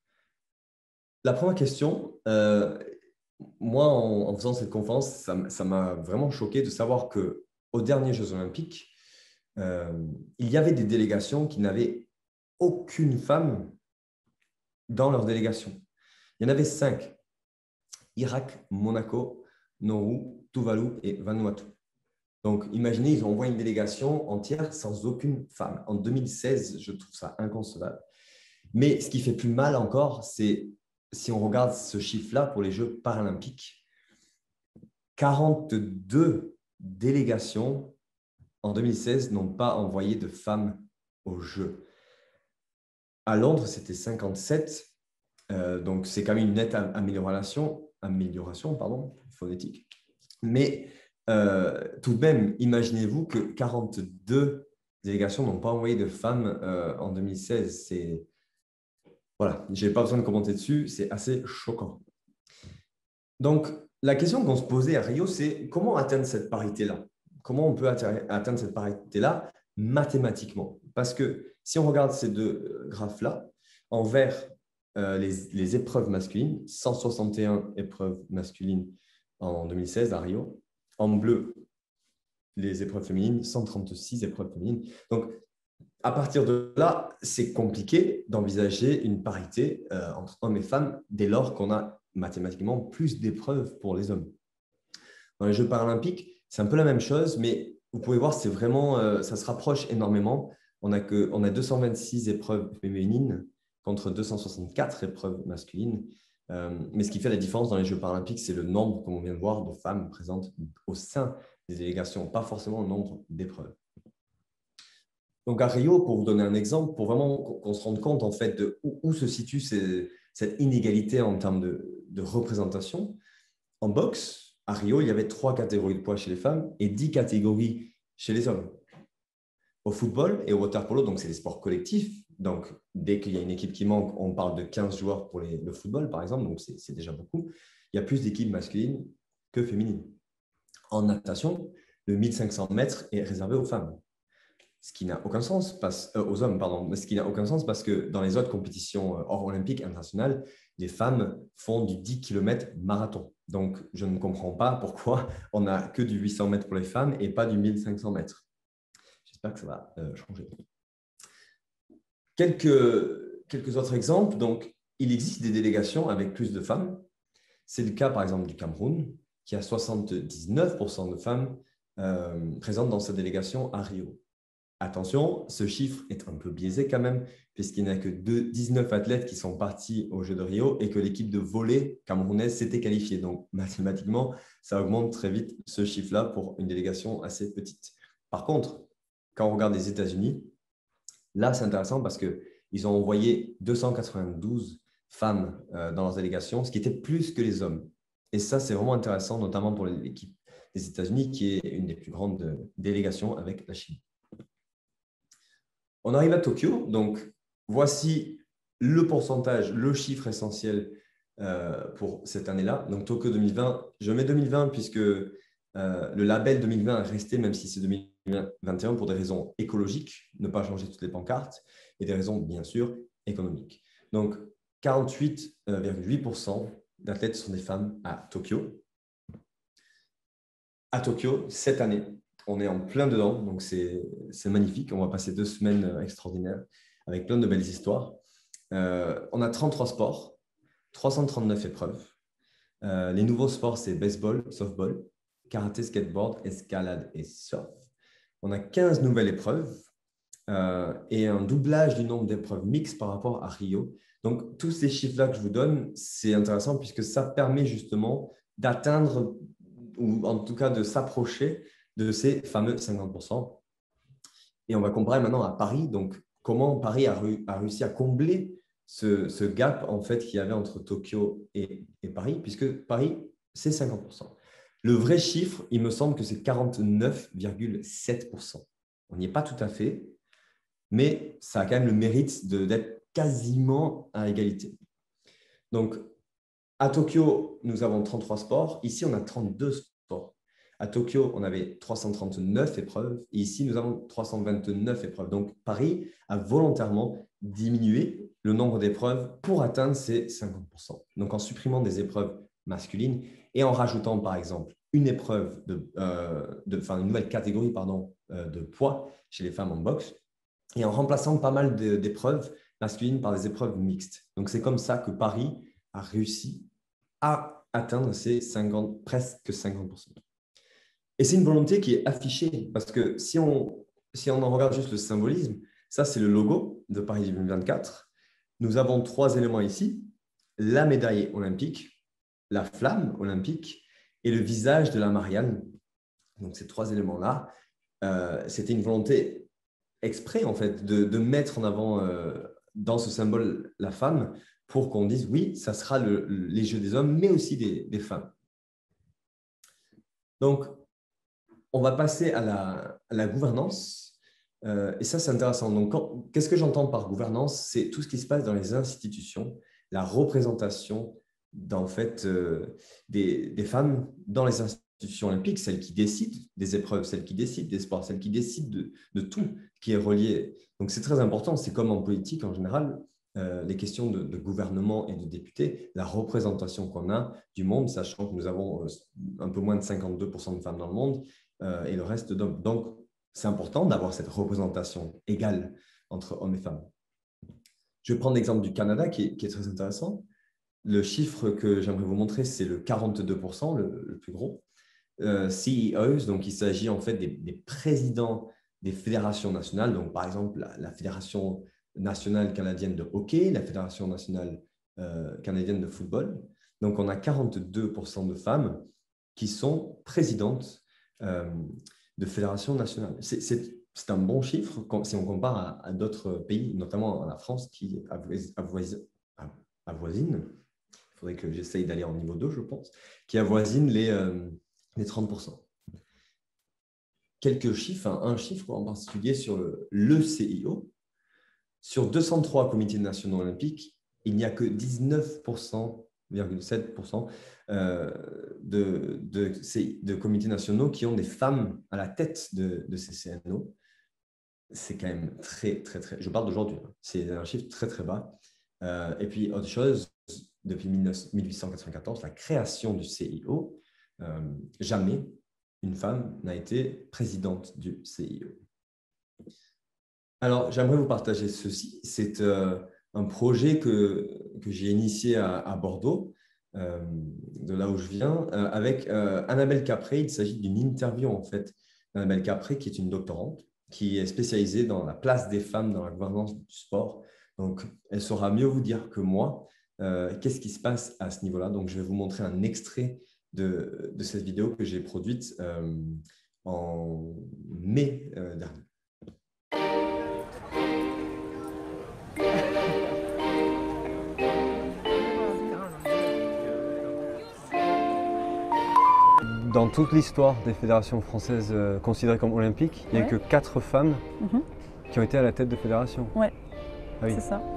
la première question, moi, en faisant cette conférence, ça m'a vraiment choqué de savoir qu'aux derniers Jeux Olympiques, il y avait des délégations qui n'avaient aucune femme dans leur délégation. Il y en avait 5. Irak, Monaco, Nauru, Tuvalu et Vanuatu. Donc, imaginez, ils ont envoyé une délégation entière sans aucune femme. En 2016, je trouve ça inconcevable. Mais ce qui fait plus mal encore, c'est si on regarde ce chiffre-là pour les Jeux paralympiques, 42 délégations en 2016 n'ont pas envoyé de femmes aux Jeux. À Londres, c'était 57. Donc, c'est quand même une nette amélioration phonétique. Mais tout de même, imaginez-vous que 42 délégations n'ont pas envoyé de femmes en 2016. Voilà, je n'ai pas besoin de commenter dessus, c'est assez choquant. Donc, la question qu'on se posait à Rio, c'est comment atteindre cette parité-là? Comment on peut atteindre cette parité-là mathématiquement? Parce que si on regarde ces deux graphes-là, en vert, les épreuves masculines, 161 épreuves masculines en 2016 à Rio. En bleu, les épreuves féminines, 136 épreuves féminines. Donc, à partir de là, c'est compliqué d'envisager une parité entre hommes et femmes dès lors qu'on a mathématiquement plus d'épreuves pour les hommes. Dans les Jeux paralympiques, c'est un peu la même chose, mais vous pouvez voir, c'est vraiment, ça se rapproche énormément. On a 226 épreuves féminines contre 264 épreuves masculines. Mais ce qui fait la différence dans les Jeux paralympiques, c'est le nombre, comme on vient de voir, de femmes présentes au sein des délégations, pas forcément le nombre d'épreuves. Donc à Rio, pour vous donner un exemple, pour vraiment qu'on se rende compte en fait de où se situe cette inégalité en termes de représentation, en boxe, à Rio, il y avait 3 catégories de poids chez les femmes et 10 catégories chez les hommes. Au football et au water-polo, donc c'est des sports collectifs. Donc, dès qu'il y a une équipe qui manque, on parle de 15 joueurs pour le football, par exemple, donc c'est déjà beaucoup. Il y a plus d'équipes masculines que féminines. En natation, le 1500 mètres est réservé aux femmes. ce qui n'a aucun sens, aux hommes, pardon, ce qui n'a aucun sens parce que dans les autres compétitions hors olympiques internationales, les femmes font du 10 km marathon. Donc, je ne comprends pas pourquoi on n'a que du 800 mètres pour les femmes et pas du 1500 mètres. J'espère que ça va changer. Quelques autres exemples. Donc, il existe des délégations avec plus de femmes. C'est le cas, par exemple, du Cameroun, qui a 79% de femmes présentes dans sa délégation à Rio. Attention, ce chiffre est un peu biaisé quand même, puisqu'il n'y a que 19 athlètes qui sont partis aux Jeux de Rio et que l'équipe de volley camerounaise s'était qualifiée. Donc, mathématiquement, ça augmente très vite ce chiffre-là pour une délégation assez petite. Par contre, quand on regarde les États-Unis, là, c'est intéressant parce qu'ils ont envoyé 292 femmes dans leur délégation, ce qui était plus que les hommes. Et ça, c'est vraiment intéressant, notamment pour l'équipe des États-Unis, qui est une des plus grandes délégations avec la Chine. On arrive à Tokyo, donc voici le pourcentage, le chiffre essentiel pour cette année-là. Donc Tokyo 2020, je mets 2020 puisque le label 2020 est resté, même si c'est 2021, pour des raisons écologiques, ne pas changer toutes les pancartes, et des raisons, bien sûr, économiques. Donc 48,8% d'athlètes sont des femmes à Tokyo. À Tokyo, cette année, on est en plein dedans, donc c'est magnifique. On va passer 2 semaines extraordinaires avec plein de belles histoires. On a 33 sports, 339 épreuves. Les nouveaux sports, c'est baseball, softball, karaté, skateboard, escalade et surf. On a 15 nouvelles épreuves et un doublage du nombre d'épreuves mixtes par rapport à Rio. Donc, tous ces chiffres-là que je vous donne, c'est intéressant puisque ça permet justement d'atteindre, ou en tout cas de s'approcher de ces fameux 50%. Et on va comparer maintenant à Paris. Donc, comment Paris a réussi à combler ce gap en fait, qu'il y avait entre Tokyo et Paris, puisque Paris, c'est 50%. Le vrai chiffre, il me semble que c'est 49,7%. On n'y est pas tout à fait, mais ça a quand même le mérite d'être quasiment à égalité. Donc, à Tokyo, nous avons 33 sports. Ici, on a 32 sports. À Tokyo, on avait 339 épreuves et ici, nous avons 329 épreuves. Donc, Paris a volontairement diminué le nombre d'épreuves pour atteindre ces 50%. Donc, en supprimant des épreuves masculines et en rajoutant, par exemple, une épreuve une nouvelle catégorie de poids chez les femmes en boxe et en remplaçant pas mal d'épreuves masculines par des épreuves mixtes. Donc, c'est comme ça que Paris a réussi à atteindre ces presque 50%. Et c'est une volonté qui est affichée parce que si on en regarde juste le symbolisme, ça, c'est le logo de Paris 2024. Nous avons 3 éléments ici, la médaille olympique, la flamme olympique et le visage de la Marianne. Donc, ces 3 éléments-là, c'était une volonté exprès, en fait, de mettre en avant dans ce symbole la femme pour qu'on dise, oui, ça sera les Jeux des hommes, mais aussi des femmes. Donc, on va passer à la gouvernance. Et ça, c'est intéressant. Donc, qu'est-ce que j'entends par gouvernance? C'est tout ce qui se passe dans les institutions, la représentation en fait, des femmes dans les institutions olympiques, celles qui décident des épreuves, celles qui décident des sports, celles qui décident de tout qui est relié. Donc, c'est très important. C'est comme en politique en général, les questions de gouvernement et de députés, la représentation qu'on a du monde, sachant que nous avons un peu moins de 52% de femmes dans le monde et le reste d'hommes. Donc, c'est important d'avoir cette représentation égale entre hommes et femmes. Je vais prendre l'exemple du Canada qui est très intéressant. Le chiffre que j'aimerais vous montrer, c'est le 42%, le plus gros. CEOs, donc il s'agit en fait des présidents des fédérations nationales. Donc, par exemple, la Fédération nationale canadienne de hockey, la Fédération nationale canadienne de football. Donc, on a 42% de femmes qui sont présidentes de fédérations nationales. C'est un bon chiffre si on compare à d'autres pays, notamment à la France qui avoisine. Il faudrait que j'essaye d'aller en niveau 2, je pense, qui avoisine les 30%. Quelques chiffres, un chiffre en particulier sur le CIO. Sur 203 comités nationaux olympiques, il n'y a que 19,7% de comités nationaux qui ont des femmes à la tête de ces CNO. c'est quand même très, très, très… Je parle d'aujourd'hui, hein. C'est un chiffre très, très bas. Et puis, autre chose, depuis 1894, la création du CIO, jamais une femme n'a été présidente du CIO. Alors, j'aimerais vous partager ceci. C'est un projet que j'ai initié à Bordeaux, de là où je viens, avec Annabelle Capré. Il s'agit d'une interview, en fait, d'Annabelle Capré, qui est une doctorante, qui est spécialisée dans la place des femmes dans la gouvernance du sport. Donc, elle saura mieux vous dire que moi qu'est-ce qui se passe à ce niveau-là. Donc, je vais vous montrer un extrait de cette vidéo que j'ai produite en mai dernier. Dans toute l'histoire des fédérations françaises considérées comme olympiques, il n'y a eu que 4 femmes qui ont été à la tête de fédération. Ouais, ah oui. C'est ça.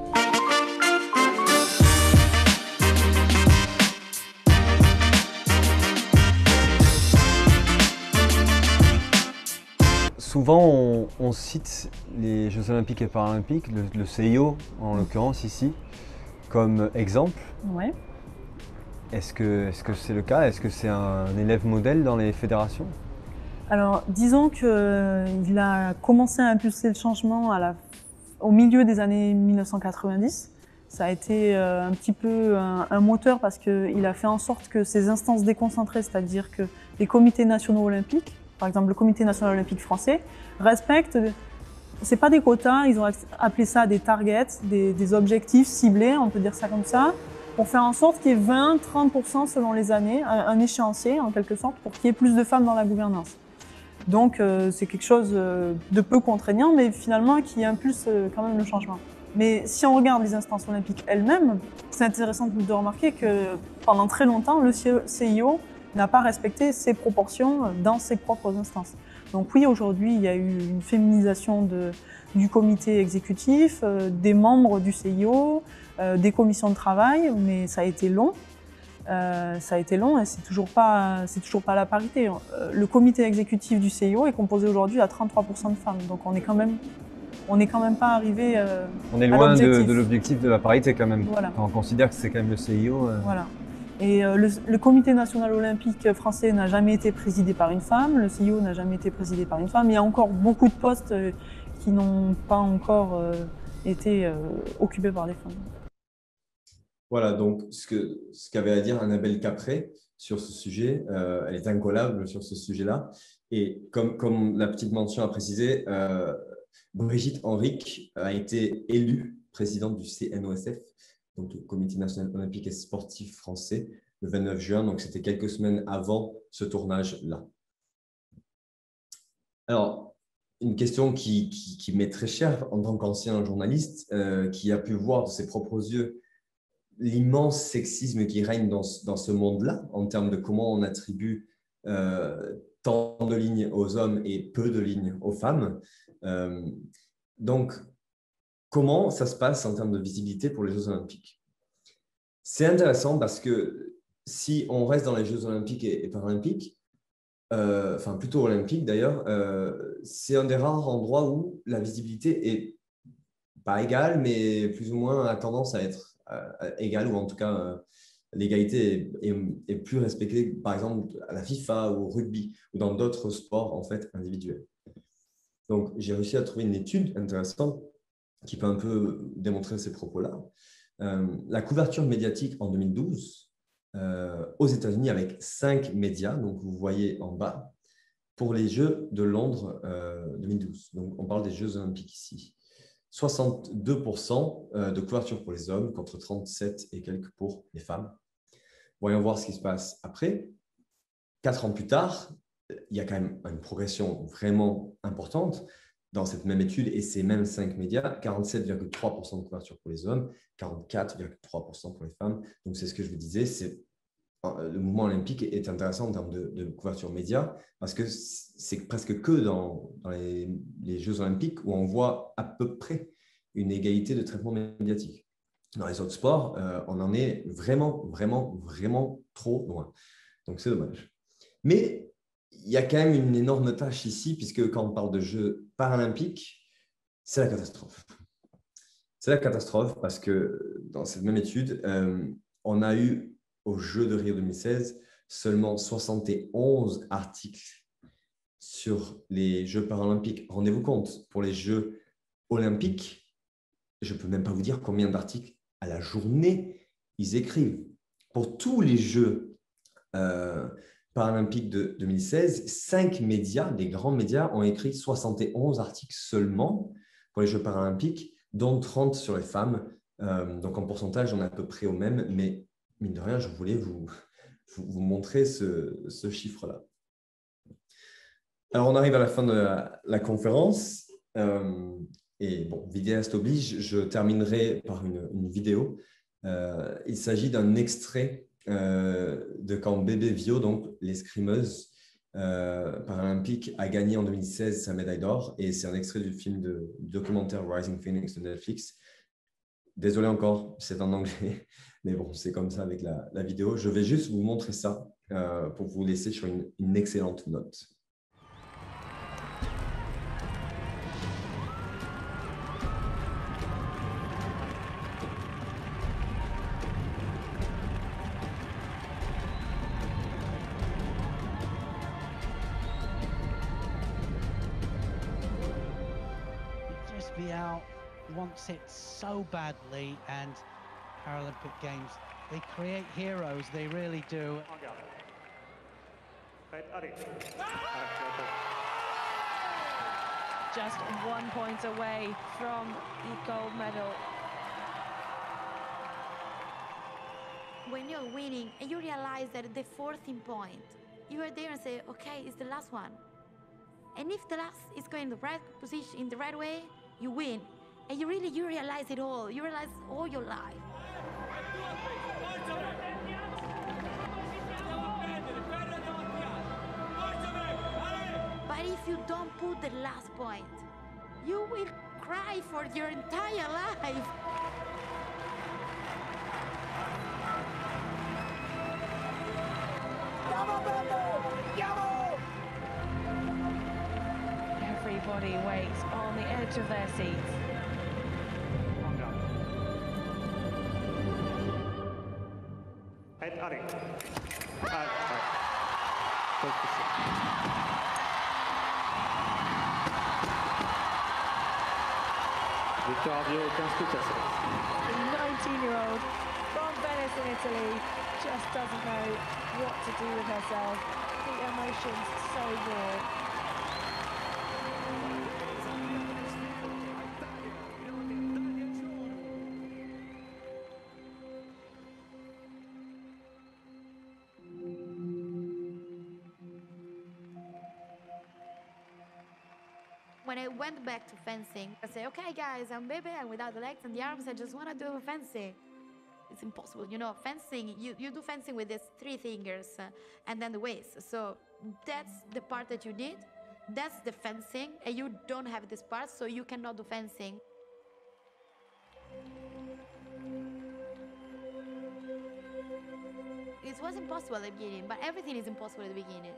Souvent, on cite les Jeux olympiques et paralympiques, le CIO en l'occurrence ici, comme exemple. Ouais. Est-ce que c'est le cas? Est-ce que c'est un élève modèle dans les fédérations? Alors, disons qu'il a commencé à impulser le changement au milieu des années 1990. Ça a été un petit peu un moteur parce qu'il a fait en sorte que ces instances déconcentrées, c'est-à-dire que les comités nationaux olympiques, par exemple le comité national olympique français, respectent, c'est pas des quotas, ils ont appelé ça des targets, des objectifs ciblés, on peut dire ça comme ça, pour faire en sorte qu'il y ait 20-30% selon les années, un échéancier en quelque sorte, pour qu'il y ait plus de femmes dans la gouvernance. Donc c'est quelque chose de peu contraignant, mais finalement qui impulse quand même le changement. Mais si on regarde les instances olympiques elles-mêmes, c'est intéressant de remarquer que pendant très longtemps, le CIO n'a pas respecté ses proportions dans ses propres instances. Donc oui, aujourd'hui, il y a eu une féminisation du comité exécutif, des membres du CIO, des commissions de travail, mais ça a été long. Et c'est toujours pas la parité. Le comité exécutif du CIO est composé aujourd'hui à 33% de femmes, donc on est quand même pas arrivé on est loin de l'objectif de la parité quand même. Voilà. Quand on considère que c'est quand même le CIO. Voilà. Et le comité national olympique français n'a jamais été présidé par une femme, le CIO n'a jamais été présidé par une femme. Il y a encore beaucoup de postes qui n'ont pas encore été occupés par des femmes. Voilà, donc ce qu'avait à dire Annabelle Capré sur ce sujet, elle est incollable sur ce sujet-là. Et comme la petite mention a précisé, Brigitte Henrique a été élue présidente du CNOSF, donc le Comité national olympique et sportif français, le 29 juin. Donc, c'était quelques semaines avant ce tournage-là. Alors, une question qui m'est très chère en tant qu'ancien journaliste, qui a pu voir de ses propres yeux l'immense sexisme qui règne dans ce monde-là, en termes de comment on attribue tant de lignes aux hommes et peu de lignes aux femmes. Donc, comment ça se passe en termes de visibilité pour les Jeux olympiques? C'est intéressant parce que si on reste dans les Jeux olympiques et paralympiques, enfin plutôt olympiques d'ailleurs, c'est un des rares endroits où la visibilité est pas égale, mais plus ou moins a tendance à être égale, ou en tout cas l'égalité est plus respectée, par exemple à la FIFA ou au rugby ou dans d'autres sports en fait individuels. Donc j'ai réussi à trouver une étude intéressante qui peut un peu démontrer ces propos-là. La couverture médiatique en 2012 aux États-Unis avec 5 médias, donc vous voyez en bas, pour les Jeux de Londres 2012. Donc on parle des Jeux olympiques ici. 62% de couverture pour les hommes contre 37 et quelques pour les femmes. Voyons voir ce qui se passe après. 4 ans plus tard, il y a quand même une progression vraiment importante dans cette même étude et ces mêmes 5 médias, 47,3% de couverture pour les hommes, 44,3% pour les femmes. Donc, c'est ce que je vous disais, le mouvement olympique est intéressant en termes de couverture média parce que c'est presque que dans les Jeux olympiques où on voit à peu près une égalité de traitement médiatique. Dans les autres sports, on en est vraiment, vraiment, vraiment trop loin. Donc, c'est dommage. Mais il y a quand même une énorme tâche ici, puisque quand on parle de Jeux paralympiques, C'est la catastrophe. C'est la catastrophe parce que dans cette même étude, on a eu aux Jeux de Rio 2016 seulement 71 articles sur les Jeux paralympiques. Rendez-vous compte, pour les Jeux olympiques, je ne peux même pas vous dire combien d'articles à la journée ils écrivent. Pour tous les Jeux paralympiques de 2016, 5 médias, des grands médias, ont écrit 71 articles seulement pour les Jeux paralympiques, dont 30 sur les femmes. Donc en pourcentage, on est à peu près au même, mais mine de rien, je voulais vous montrer ce chiffre-là. Alors, on arrive à la fin de la conférence. Et bon, vidéaste oblige, je terminerai par une vidéo. Il s'agit d'un extrait de quand Bébé Vio, donc l'escrimeuse paralympique, a gagné en 2016 sa médaille d'or. Et c'est un extrait du film de documentaire Rising Phoenix de Netflix. Désolé encore, c'est en anglais. Mais bon, c'est comme ça avec la vidéo. Je vais juste vous montrer ça pour vous laisser sur une excellente note. Just Vial wants it so badly, and Paralympic Games, they create heroes, they really do. Just 1 point away from the gold medal. When you're winning and you realize that the 14th point, you are there and say, okay, it's the last one. And if the last is going in the right position, in the right way, you win. And you realize it all. You realize all your life. But if you don't put the last point, you will cry for your entire life. Everybody waits on the edge of their seats. Victoire Vio, 15 piques à 7. The 19-year-old from Venice in Italy just doesn't know what to do with herself. The emotions so raw. When I went back to fencing, I said, okay guys, I'm baby, and without the legs and the arms, I just want to do fencing. It's impossible, you know, fencing, you do fencing with these 3 fingers and then the waist. So that's the part that you need. That's the fencing, and you don't have this part, so you cannot do fencing. It was impossible at the beginning, but everything is impossible at the beginning.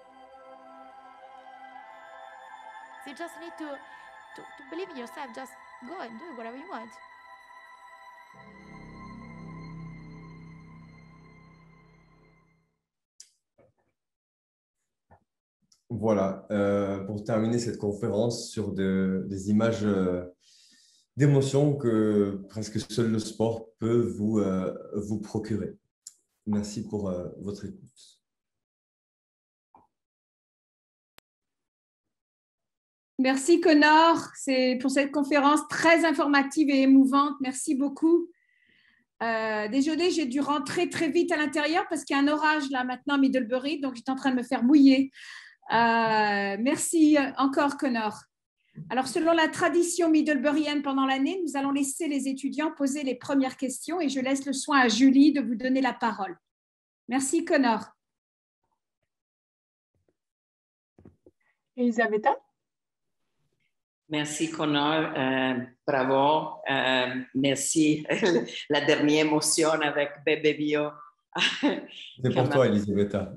So you just need to believe in yourself. Just go and do whatever you want. Voilà, pour terminer cette conférence sur des images d'émotion que presque seul le sport peut vous procurer. Merci pour votre écoute. Merci Connor, c'est pour cette conférence très informative et émouvante. Merci beaucoup. Désolée, j'ai dû rentrer très vite à l'intérieur parce qu'il y a un orage là maintenant à Middlebury, donc j'étais en train de me faire mouiller. Merci encore Connor. Alors selon la tradition middleburyenne pendant l'année, nous allons laisser les étudiants poser les premières questions et je laisse le soin à Julie de vous donner la parole. Merci Connor. Elisabetta? Merci Connor, bravo, merci. La dernière émotion avec Bébé Vio. C'est pour toi Elisabetta.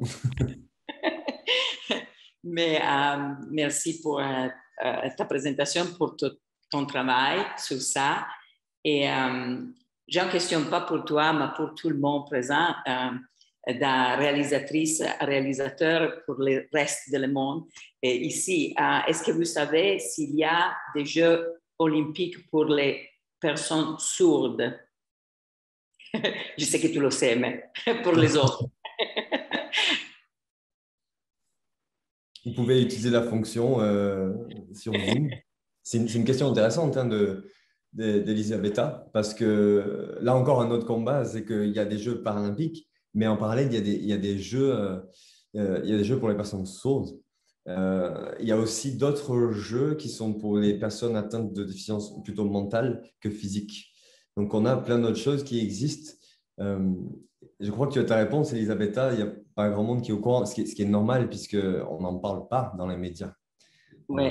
Mais merci pour ta présentation, pour ton travail sur ça. Et je ne questionne pas pour toi, mais pour tout le monde présent, de réalisatrice à réalisateur pour le reste du monde. Et ici, est-ce que vous savez s'il y a des Jeux olympiques pour les personnes sourdes? Je sais que tu le sais, mais pour les autres. Vous pouvez utiliser la fonction sur Zoom. C'est une question intéressante hein, d'Elisabetta, parce que là encore, un autre combat, c'est qu'il y a des Jeux paralympiques, mais en parallèle, il y a des jeux pour les personnes sourdes. Il y a aussi d'autres jeux qui sont pour les personnes atteintes de déficience plutôt mentale que physique. Donc, on a plein d'autres choses qui existent. Je crois que tu as ta réponse, Elisabetta. Il n'y a pas grand monde qui est au courant, ce qui est normal, puisqu'on n'en parle pas dans les médias. Oui.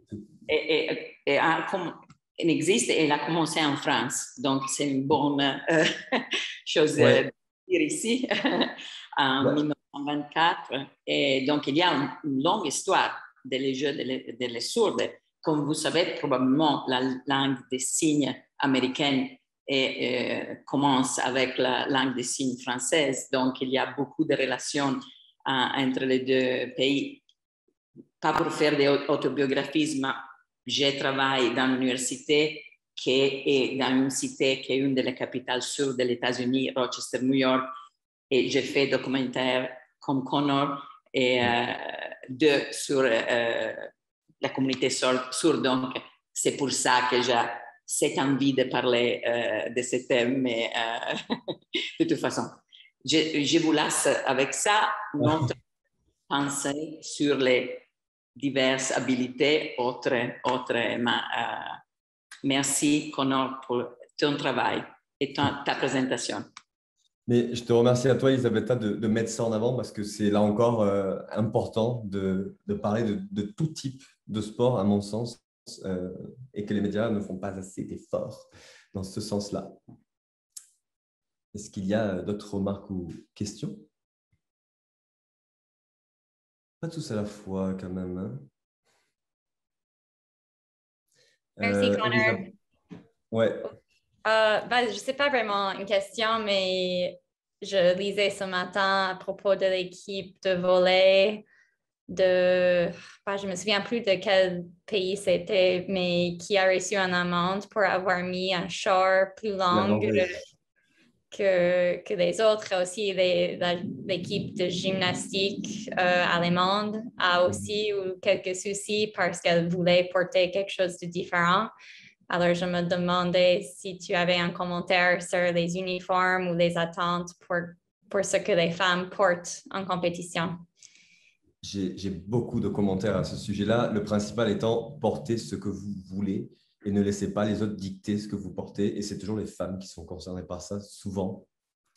Il existe et il a commencé en France. Donc, c'est une bonne chose à dire ici, en 1924. Et donc, il y a une longue histoire des Jeux des sourdes. Comme vous savez, probablement, la langue des signes américaine commence avec la langue des signes française. Donc, il y a beaucoup de relations entre les deux pays. Pas pour faire des autobiographies, mais je travaille dans l'université qui est dans une cité qui est une des capitales sud des États-Unis, Rochester, New York, et j'ai fait documentaire comme Connor et deux sur la communauté sourde. Donc, c'est pour ça que j'ai cette envie de parler de ce thème, mais de toute façon, je vous laisse avec ça, notre pensée sur les diverses habiletés autres. Merci, Connor, pour ton travail et ta présentation. Mais je te remercie à toi, Elisabetta, de mettre ça en avant parce que c'est là encore important de parler de tout type de sport, à mon sens, et que les médias ne font pas assez d'efforts dans ce sens-là. Est-ce qu'il y a d'autres remarques ou questions? Pas tous à la fois, quand même. Hein. Merci, Connor. Ouais. Je ne sais pas vraiment une question, mais je lisais ce matin à propos de l'équipe de volley je ne me souviens plus de quel pays c'était, mais qui a reçu une amende pour avoir mis un short plus long que les autres. Aussi, l'équipe de gymnastique allemande a aussi eu quelques soucis parce qu'elle voulait porter quelque chose de différent. Alors, je me demandais si tu avais un commentaire sur les uniformes ou les attentes pour ce que les femmes portent en compétition. J'ai beaucoup de commentaires à ce sujet-là. Le principal étant, portez ce que vous voulez et ne laissez pas les autres dicter ce que vous portez. Et c'est toujours les femmes qui sont concernées par ça, souvent.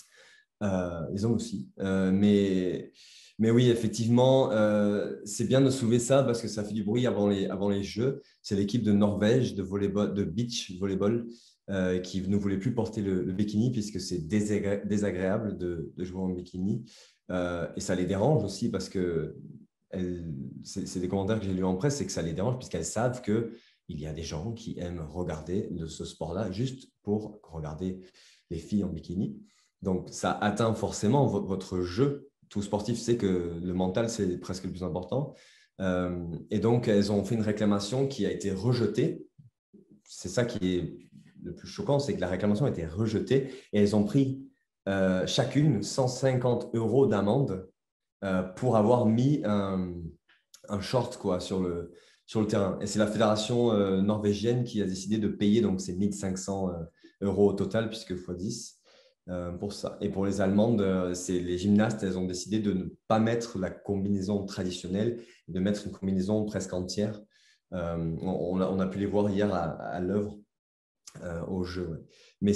Les hommes aussi. Mais oui, effectivement, c'est bien de soulever ça parce que ça fait du bruit avant les Jeux. C'est l'équipe de Norvège de beach volleyball qui ne voulait plus porter le bikini puisque c'est désagréable de jouer en bikini. Et ça les dérange aussi parce que c'est des commentaires que j'ai lus en presse, c'est que ça les dérange puisqu'elles savent qu'il y a des gens qui aiment regarder de ce sport-là juste pour regarder les filles en bikini. Donc, ça atteint forcément votre jeu. Tout sportif sait que le mental, c'est presque le plus important. Et donc, elles ont fait une réclamation qui a été rejetée. C'est ça qui est le plus choquant, c'est que la réclamation a été rejetée et elles ont pris chacune 150 € d'amende pour avoir mis un short sur le terrain. Et c'est la fédération norvégienne qui a décidé de payer, donc c'est 1500 € au total, puisque x10. Pour ça. Et pour les Allemandes, les gymnastes, elles ont décidé de ne pas mettre la combinaison traditionnelle, de mettre une combinaison presque entière. On a pu les voir hier à l'œuvre au jeu. Ouais. Mais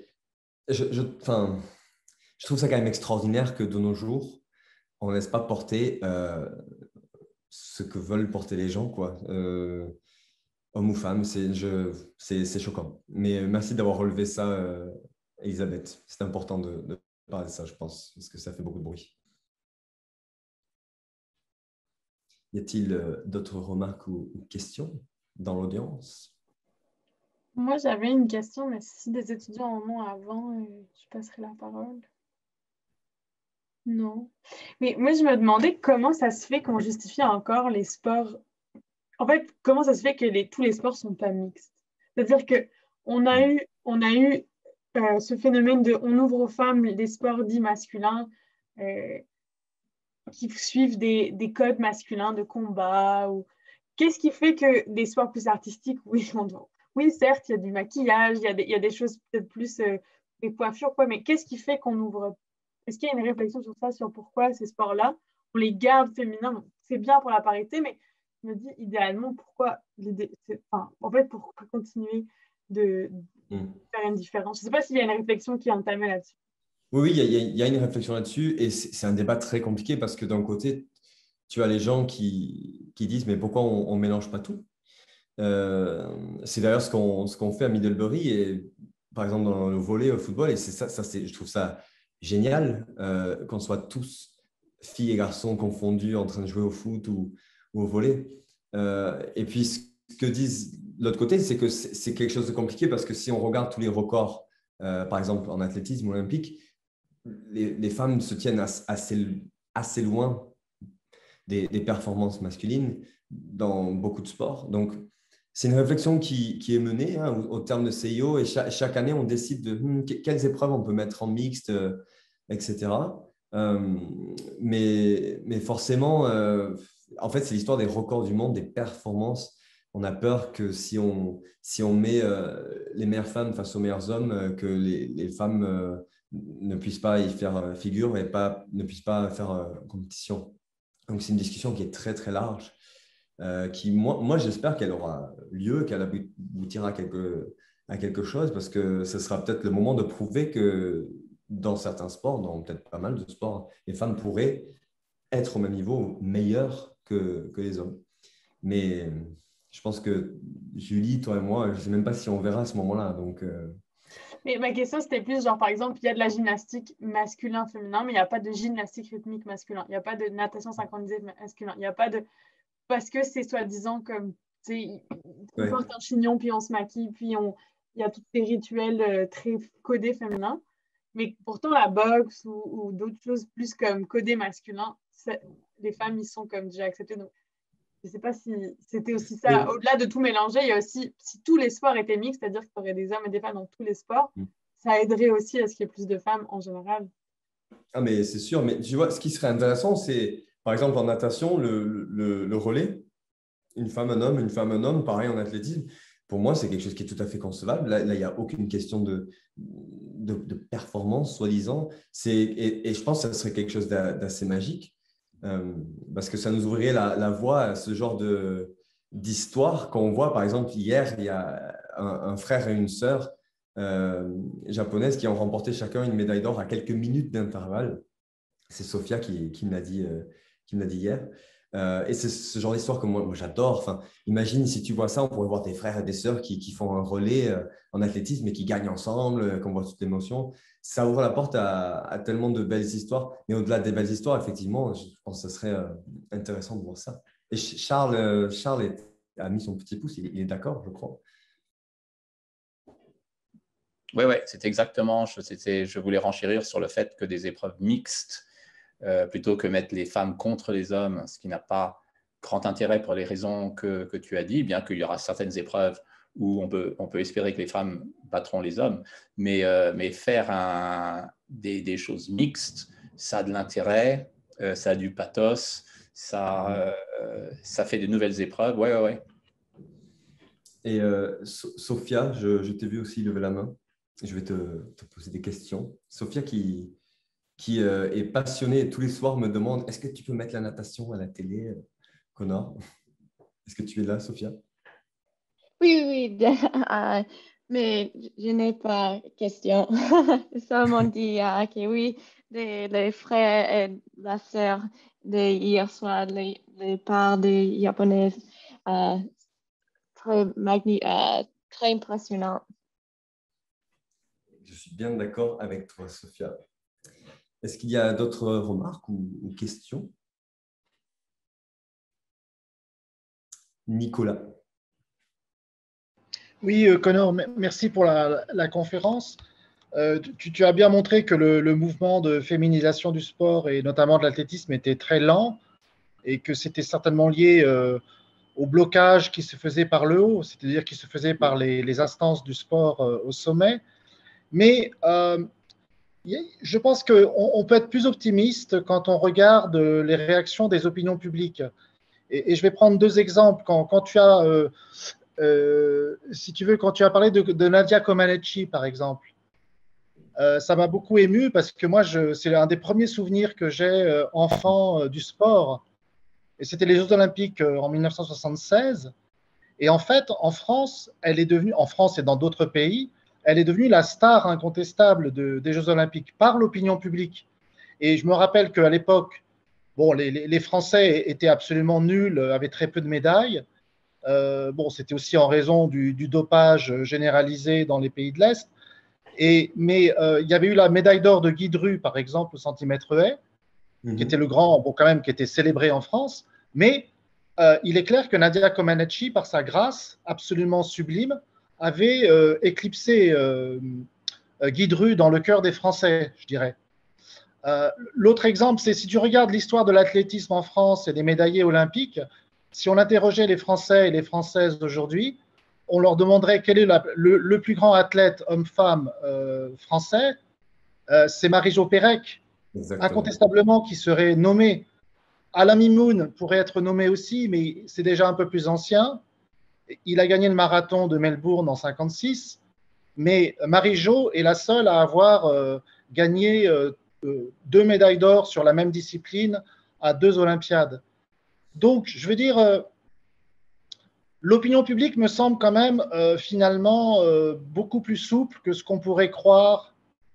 je trouve ça quand même extraordinaire que de nos jours, on ne laisse pas porter ce que veulent porter les gens, quoi. Hommes ou femmes, c'est choquant. Mais merci d'avoir relevé ça, Elisabeth. C'est important de parler de ça, je pense, parce que ça fait beaucoup de bruit. Y a-t-il d'autres remarques ou questions dans l'audience? Moi, j'avais une question, mais si des étudiants en ont avant, je passerai la parole. Non. Mais moi, je me demandais comment ça se fait qu'on justifie encore les sports. En fait, comment ça se fait que tous les sports sont pas mixtes? C'est-à-dire que on a eu ce phénomène de on ouvre aux femmes les sports dits masculins qui suivent des codes masculins de combat ou qu'est-ce qui fait que des sports plus artistiques, oui, oui, certes, il y a du maquillage, il y a des choses peut-être plus des coiffures, quoi, mais qu'est-ce qui fait qu'on ouvre? Est-ce qu'il y a une réflexion sur ça, sur pourquoi ces sports-là, on les garde féminins? C'est bien pour la parité, mais je me dis idéalement pourquoi en fait, pour continuer de faire une différence. Je ne sais pas s'il y a une réflexion qui est entamée là-dessus. Oui, il y a une réflexion là-dessus et c'est un débat très compliqué parce que d'un côté, tu as les gens qui disent mais pourquoi on ne mélange pas tout? C'est d'ailleurs ce qu'on fait à Middlebury et par exemple dans le volley au football et c'est ça je trouve ça génial qu'on soit tous filles et garçons confondus en train de jouer au foot ou au volley. Et puis ce que disent de l'autre côté, c'est que c'est quelque chose de compliqué parce que si on regarde tous les records, par exemple en athlétisme olympique, les femmes se tiennent assez loin des performances masculines dans beaucoup de sports. Donc, c'est une réflexion qui est menée au terme de CIO et chaque année, on décide de quelles épreuves on peut mettre en mixte, etc. Mais forcément, en fait, c'est l'histoire des records du monde, des performances. On a peur que si on met les meilleures femmes face aux meilleurs hommes, que les femmes ne puissent pas y faire figure et ne puissent pas faire compétition. Donc, c'est une discussion qui est très, très large, qui, moi j'espère qu'elle aura lieu, qu'elle aboutira à quelque chose, parce que ce sera peut-être le moment de prouver que dans certains sports, dans peut-être pas mal de sports, les femmes pourraient être au même niveau, meilleures que les hommes. Mais je pense que Julie, toi et moi, je ne sais même pas si on verra à ce moment-là. Donc, Mais ma question, c'était plus genre, par exemple, il y a de la gymnastique masculin-féminin, mais il n'y a pas de gymnastique rythmique masculin. Il n'y a pas de natation synchronisée masculin. Il n'y a pas de... Parce que c'est soi-disant comme, tu sais, on porte un chignon, puis on se maquille, puis il y a tous ces rituels très codés féminins. Mais pourtant, la boxe ou d'autres choses plus comme codés masculins, les femmes, ils sont comme déjà acceptées. Donc, je ne sais pas si c'était aussi ça. Au-delà de tout mélanger, il y a aussi, si tous les sports étaient mixtes, c'est-à-dire qu'il y aurait des hommes et des femmes dans tous les sports, ça aiderait aussi à ce qu'il y ait plus de femmes en général. Ah, mais c'est sûr. Mais tu vois, ce qui serait intéressant, c'est, par exemple, en natation, le relais, une femme, un homme, pareil en athlétisme. Pour moi, c'est quelque chose qui est tout à fait concevable. Là, il n'y a aucune question de performance, soi-disant. Et je pense que ça serait quelque chose d'assez magique. Parce que ça nous ouvrirait la voie à ce genre d'histoire qu'on voit. Par exemple, hier, il y a un frère et une sœur japonaises qui ont remporté chacun une médaille d'or à quelques minutes d'intervalle. C'est Sophia qui me l'a dit hier. Et c'est ce genre d'histoire que moi j'adore. Enfin, imagine si tu vois ça, on pourrait voir des frères et des sœurs qui font un relais en athlétisme et qui gagnent ensemble, qu'on voit toute l'émotion. Ça ouvre la porte à tellement de belles histoires. Mais au-delà des belles histoires, effectivement, je pense que ce serait intéressant de voir ça. Et Charles a mis son petit pouce, il est d'accord, je crois. Oui, c'est exactement. Je voulais renchérir sur le fait que des épreuves mixtes, plutôt que mettre les femmes contre les hommes, ce qui n'a pas grand intérêt pour les raisons que tu as dit, bien qu'il y aura certaines épreuves où on peut espérer que les femmes battront les hommes, mais faire des choses mixtes, ça a de l'intérêt, ça a du pathos, ça fait de nouvelles épreuves. Ouais. Et Sophia, je t'ai vu aussi lever la main. Je vais te poser des questions. Sophia qui est passionnée et tous les soirs me demande est-ce que tu peux mettre la natation à la télé, Connor? Est-ce que tu es là, Sophia? Oui, mais je n'ai pas de question. Seulement dit que oui, les frères et la sœur de hier soir, les parts des Japonaises, très impressionnant. Je suis bien d'accord avec toi, Sophia. Est-ce qu'il y a d'autres remarques ou questions? Nicolas. Oui, Connor, merci pour la conférence. Tu as bien montré que le mouvement de féminisation du sport et notamment de l'athlétisme était très lent et que c'était certainement lié au blocage qui se faisait par le haut, c'est-à-dire qui se faisait par les instances du sport au sommet. Mais je pense qu'on peut être plus optimiste quand on regarde les réactions des opinions publiques. Et je vais prendre deux exemples. Quand tu as, si tu veux, quand tu as parlé de Nadia Comaneci, par exemple, ça m'a beaucoup ému parce que moi, c'est un des premiers souvenirs que j'ai enfant du sport. Et c'était les Jeux Olympiques en 1976. Et en fait, en France, elle est devenue, en France et dans d'autres pays, elle est devenue la star incontestable des Jeux Olympiques par l'opinion publique. Et je me rappelle qu'à l'époque, bon, les Français étaient absolument nuls, avaient très peu de médailles. Bon, c'était aussi en raison du dopage généralisé dans les pays de l'Est. Mais il y avait eu la médaille d'or de Guy Dru, par exemple, au centimètre haies, qui était le grand, bon, quand même, qui était célébré en France. Mais il est clair que Nadia Comaneci, par sa grâce absolument sublime, avait éclipsé Guy Dru dans le cœur des Français, je dirais. L'autre exemple, c'est si tu regardes l'histoire de l'athlétisme en France et des médaillés olympiques, si on interrogeait les Français et les Françaises d'aujourd'hui, on leur demanderait quel est le plus grand athlète homme-femme français, c'est Marie-Jo Pérec, incontestablement, qui serait nommé. Alain Mimoun pourrait être nommé aussi, mais c'est déjà un peu plus ancien. Il a gagné le marathon de Melbourne en 1956, mais Marie-Jo est la seule à avoir gagné 2 médailles d'or sur la même discipline à 2 Olympiades. Donc, je veux dire, l'opinion publique me semble quand même finalement beaucoup plus souple que ce qu'on pourrait croire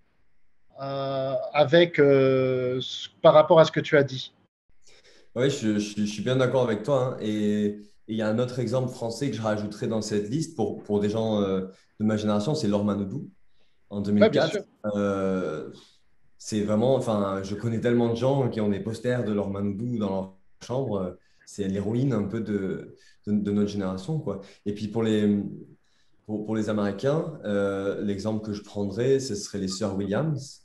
par rapport à ce que tu as dit. Oui, je suis bien d'accord avec toi, hein. Et il y a un autre exemple français que je rajouterais dans cette liste pour des gens de ma génération, c'est Laure Manodou en 2004. C'est vraiment, enfin, je connais tellement de gens qui ont des posters de Laure Manodou dans leur chambre. C'est l'héroïne un peu de notre génération, quoi. Et puis pour les Américains, l'exemple que je prendrais, ce serait les sœurs Williams.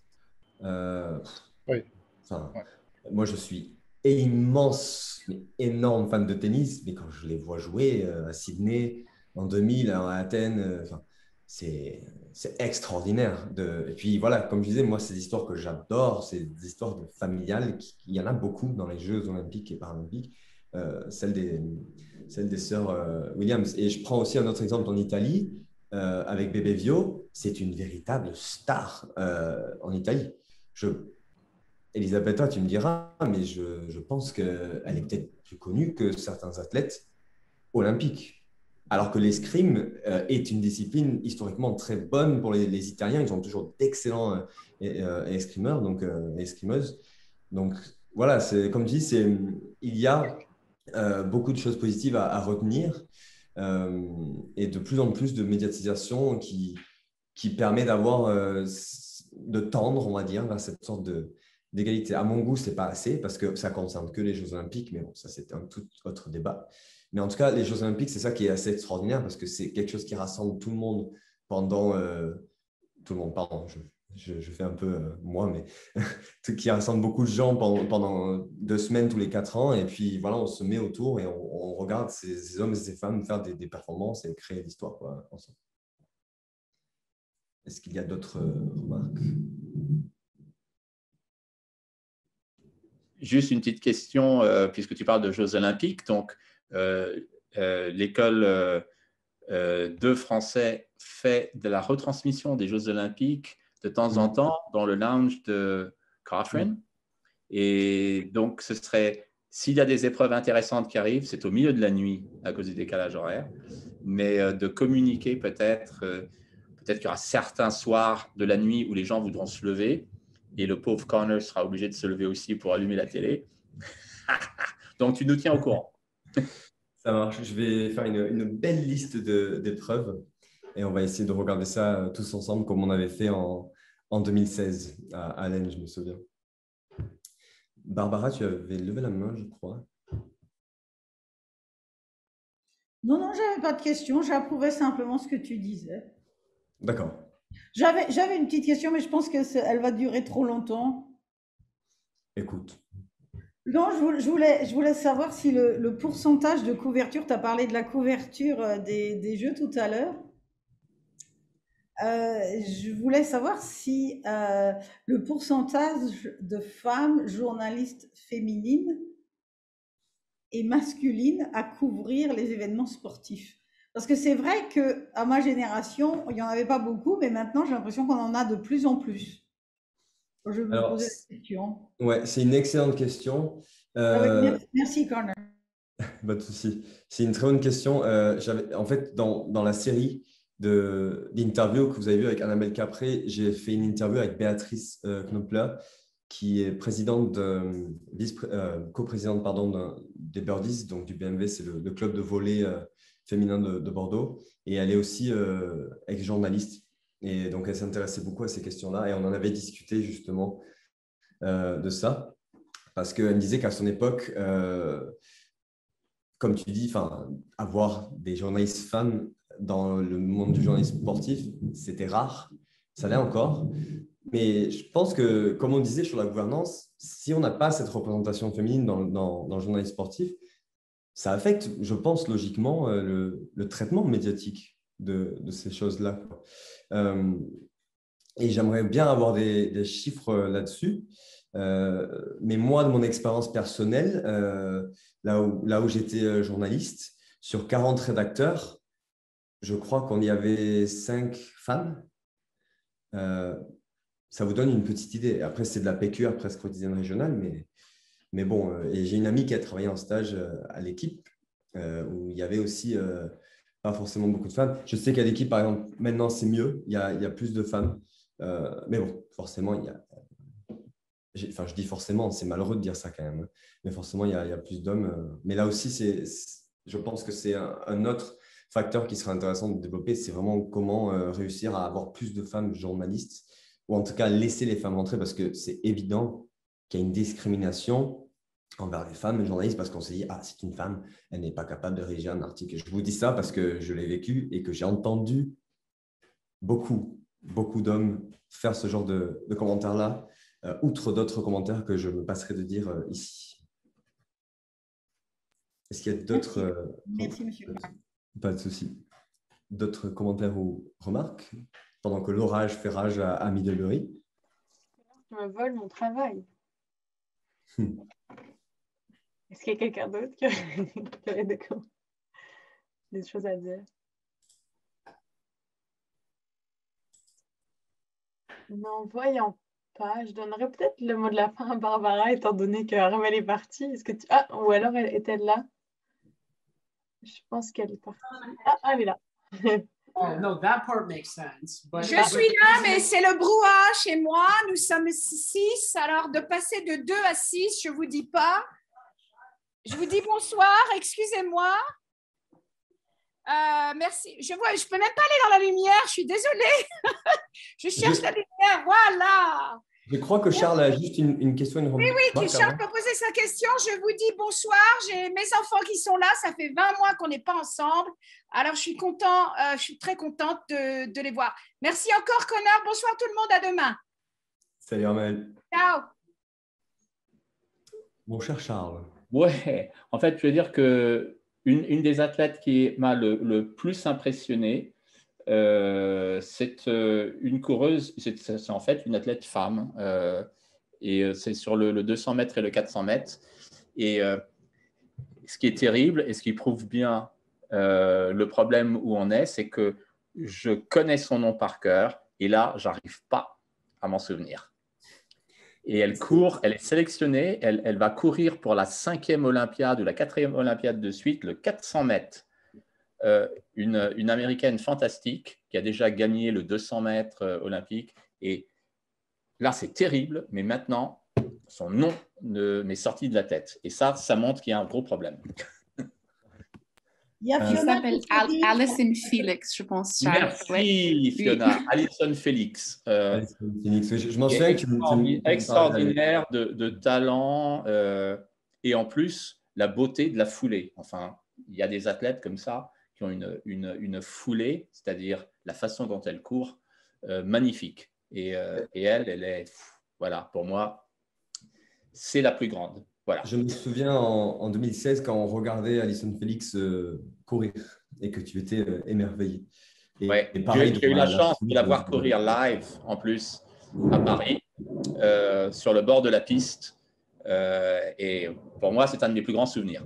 Moi, je suis immense, énorme fan de tennis, mais quand je les vois jouer à Sydney en 2000, à Athènes, c'est extraordinaire. Et puis voilà, comme je disais, moi, c'est des histoires que j'adore, c'est des histoires familiales. Il y en a beaucoup dans les Jeux olympiques et paralympiques, celle des sœurs Williams. Et je prends aussi un autre exemple en Italie, avec Bebe Vio, c'est une véritable star en Italie. Elisabetta, tu me diras, mais je pense qu'elle est peut-être plus connue que certains athlètes olympiques. Alors que l'escrime est une discipline historiquement très bonne pour les Italiens. Ils ont toujours d'excellents escrimeurs, donc escrimeuses. Donc voilà, comme je dis, il y a beaucoup de choses positives à retenir et de plus en plus de médiatisation qui permet de tendre, on va dire, vers cette sorte d'égalité. À mon goût, ce n'est pas assez parce que ça ne concerne que les Jeux Olympiques, mais bon, ça, c'est un tout autre débat. Mais en tout cas, les Jeux Olympiques, c'est ça qui est assez extraordinaire parce que c'est quelque chose qui rassemble tout le monde pendant… tout le monde, pardon, je fais un peu moi, mais qui rassemble beaucoup de gens pendant 2 semaines tous les 4 ans. Et puis voilà, on se met autour et on regarde ces hommes et ces femmes faire des performances et créer l'histoire ensemble. Est-ce qu'il y a d'autres remarques ? Juste une petite question, puisque tu parles de Jeux Olympiques. Donc, l'école de français fait de la retransmission des Jeux Olympiques de temps en temps dans le lounge de Cochrane. Et donc, ce serait, s'il y a des épreuves intéressantes qui arrivent, c'est au milieu de la nuit à cause du décalage horaire, mais de communiquer peut-être qu'il y aura certains soirs de la nuit où les gens voudront se lever et le pauvre Connor sera obligé de se lever aussi pour allumer la télé. Donc, tu nous tiens au courant. Ça marche. Je vais faire une belle liste d'épreuves et on va essayer de regarder ça tous ensemble comme on avait fait en 2016 à Allen, je me souviens. Barbara, tu avais levé la main, je crois. Non, non, j'avais pas de question. J'approuvais simplement ce que tu disais. D'accord. J'avais une petite question, mais je pense qu'elle va durer trop longtemps. Écoute. Non, je voulais savoir si le pourcentage de couverture, tu as parlé de la couverture des Jeux tout à l'heure. Je voulais savoir si le pourcentage de femmes journalistes féminines et masculines à couvrir les événements sportifs. Parce que c'est vrai qu'à ma génération, il n'y en avait pas beaucoup, mais maintenant j'ai l'impression qu'on en a de plus en plus. Je me posais la question. Ouais, c'est une excellente question. Merci, Connor. Pas de souci. C'est une très bonne question. En fait, dans la série d'interviews que vous avez vu avec Annabelle Capré, j'ai fait une interview avec Béatrice Knopfler, qui est présidente coprésidente des Birdies, donc du BMW, c'est le club de volley féminin de Bordeaux. Et elle est aussi ex-journaliste. Et donc, elle s'intéressait beaucoup à ces questions-là. Et on en avait discuté justement de ça. Parce qu'elle me disait qu'à son époque, comme tu dis, avoir des journalistes femmes dans le monde du journalisme sportif, c'était rare. Ça l'est encore. Mais je pense que, comme on disait sur la gouvernance, si on n'a pas cette représentation féminine dans le journalisme sportif, ça affecte, je pense, logiquement le traitement médiatique de ces choses-là. Et j'aimerais bien avoir des chiffres là-dessus. Mais moi, de mon expérience personnelle, là où j'étais journaliste, sur 40 rédacteurs, je crois qu'on y avait 5 femmes. Ça vous donne une petite idée. Après, c'est de la PQR, presque quotidienne régionale, mais bon. Et j'ai une amie qui a travaillé en stage à l'équipe, où il y avait aussi pas forcément beaucoup de femmes. Je sais qu'à l'équipe, par exemple, maintenant, c'est mieux. Il y a plus de femmes. Mais bon, forcément, il y a… je dis forcément, c'est malheureux de dire ça quand même. Mais forcément, il y a plus d'hommes. Mais là aussi, je pense que c'est un autre facteur qui serait intéressant de développer. C'est vraiment comment réussir à avoir plus de femmes journalistes, ou en tout cas laisser les femmes rentrer, parce que c'est évident qu'il y a une discrimination envers les femmes journalistes, parce qu'on se dit, c'est une femme, elle n'est pas capable de rédiger un article. Je vous dis ça parce que je l'ai vécu et que j'ai entendu beaucoup d'hommes faire ce genre de commentaires-là, outre d'autres commentaires que je me passerai de dire ici. Est-ce qu'il y a d'autres… Merci, monsieur. Pas de souci. D'autres commentaires ou remarques pendant que l'orage fait rage à Middlebury? Tu me voles mon travail. Est-ce qu'il y a quelqu'un d'autre qui aurait des choses à dire? Non, voyons pas. Je donnerais peut-être le mot de la fin à Barbara, étant donné qu'elle est partie. Est-ce que ou alors est-elle là? Je pense qu'elle est partie. Elle est là. No, that part makes sense. But je suis là, mais c'est le brouhaha chez moi. Nous sommes 6, alors de passer de 2 à 6, je ne vous dis pas. Je vous dis bonsoir, excusez-moi. Merci. Je ne peux même pas aller dans la lumière, je suis désolée. Je cherche la lumière, voilà. Je crois que Charles a juste une question, une remarque. Oui, Charles peut poser sa question. Je vous dis bonsoir. J'ai mes enfants qui sont là. Ça fait 20 mois qu'on n'est pas ensemble. Alors, je suis très contente de les voir. Merci encore, Connor. Bonsoir tout le monde. À demain. Salut, Armel. Ciao. Mon cher Charles. Ouais, en fait, je veux dire que une des athlètes qui m'a le plus impressionné, c'est une coureuse, c'est en fait une athlète femme, et c'est sur le 200 mètres et le 400 mètres. Et ce qui est terrible et ce qui prouve bien le problème où on est, c'est que je connais son nom par cœur et là, j'arrive pas à m'en souvenir. Et elle court, elle est sélectionnée, elle va courir pour la 5e Olympiade ou la 4e Olympiade de suite, le 400 mètres. Une Américaine fantastique qui a déjà gagné le 200 mètres olympique. Et là, c'est terrible, mais maintenant, son nom m'est sorti de la tête. Et ça montre qu'il y a un gros problème. Il y a Fiona s'appelle Alison Felix, je pense. Merci, Fiona. Oui. Alison Felix. Je m'en souviens que tu extraordinaire de talent et en plus, la beauté de la foulée. Enfin, il y a des athlètes comme ça qui ont une foulée, c'est-à-dire la façon dont elle court, magnifique. Et elle est, voilà, pour moi, c'est la plus grande. Voilà. Je me souviens en 2016 quand on regardait Allyson Félix courir et que tu étais émerveillé. Ouais. Et pareil, J'ai eu la chance de la voir courir live en plus à Paris, sur le bord de la piste. Et pour moi, c'est un de mes plus grands souvenirs.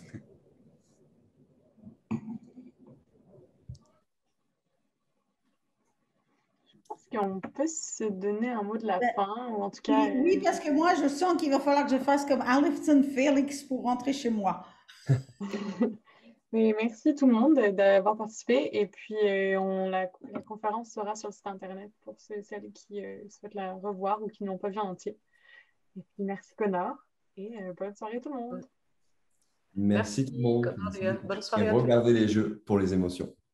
Est-ce qu'on peut se donner un mot de la fin, ou en tout cas… Oui, parce que moi, je sens qu'il va falloir que je fasse comme Allyson Félix pour rentrer chez moi. Mais merci tout le monde d'avoir participé. Et puis, la conférence sera sur le site Internet pour celles qui souhaitent la revoir ou qui n'ont pas vu en entier. Et puis, merci Connor. Et bonne soirée tout le monde. Merci tout le monde. Bonne soirée. Et regardez les jeux pour les émotions.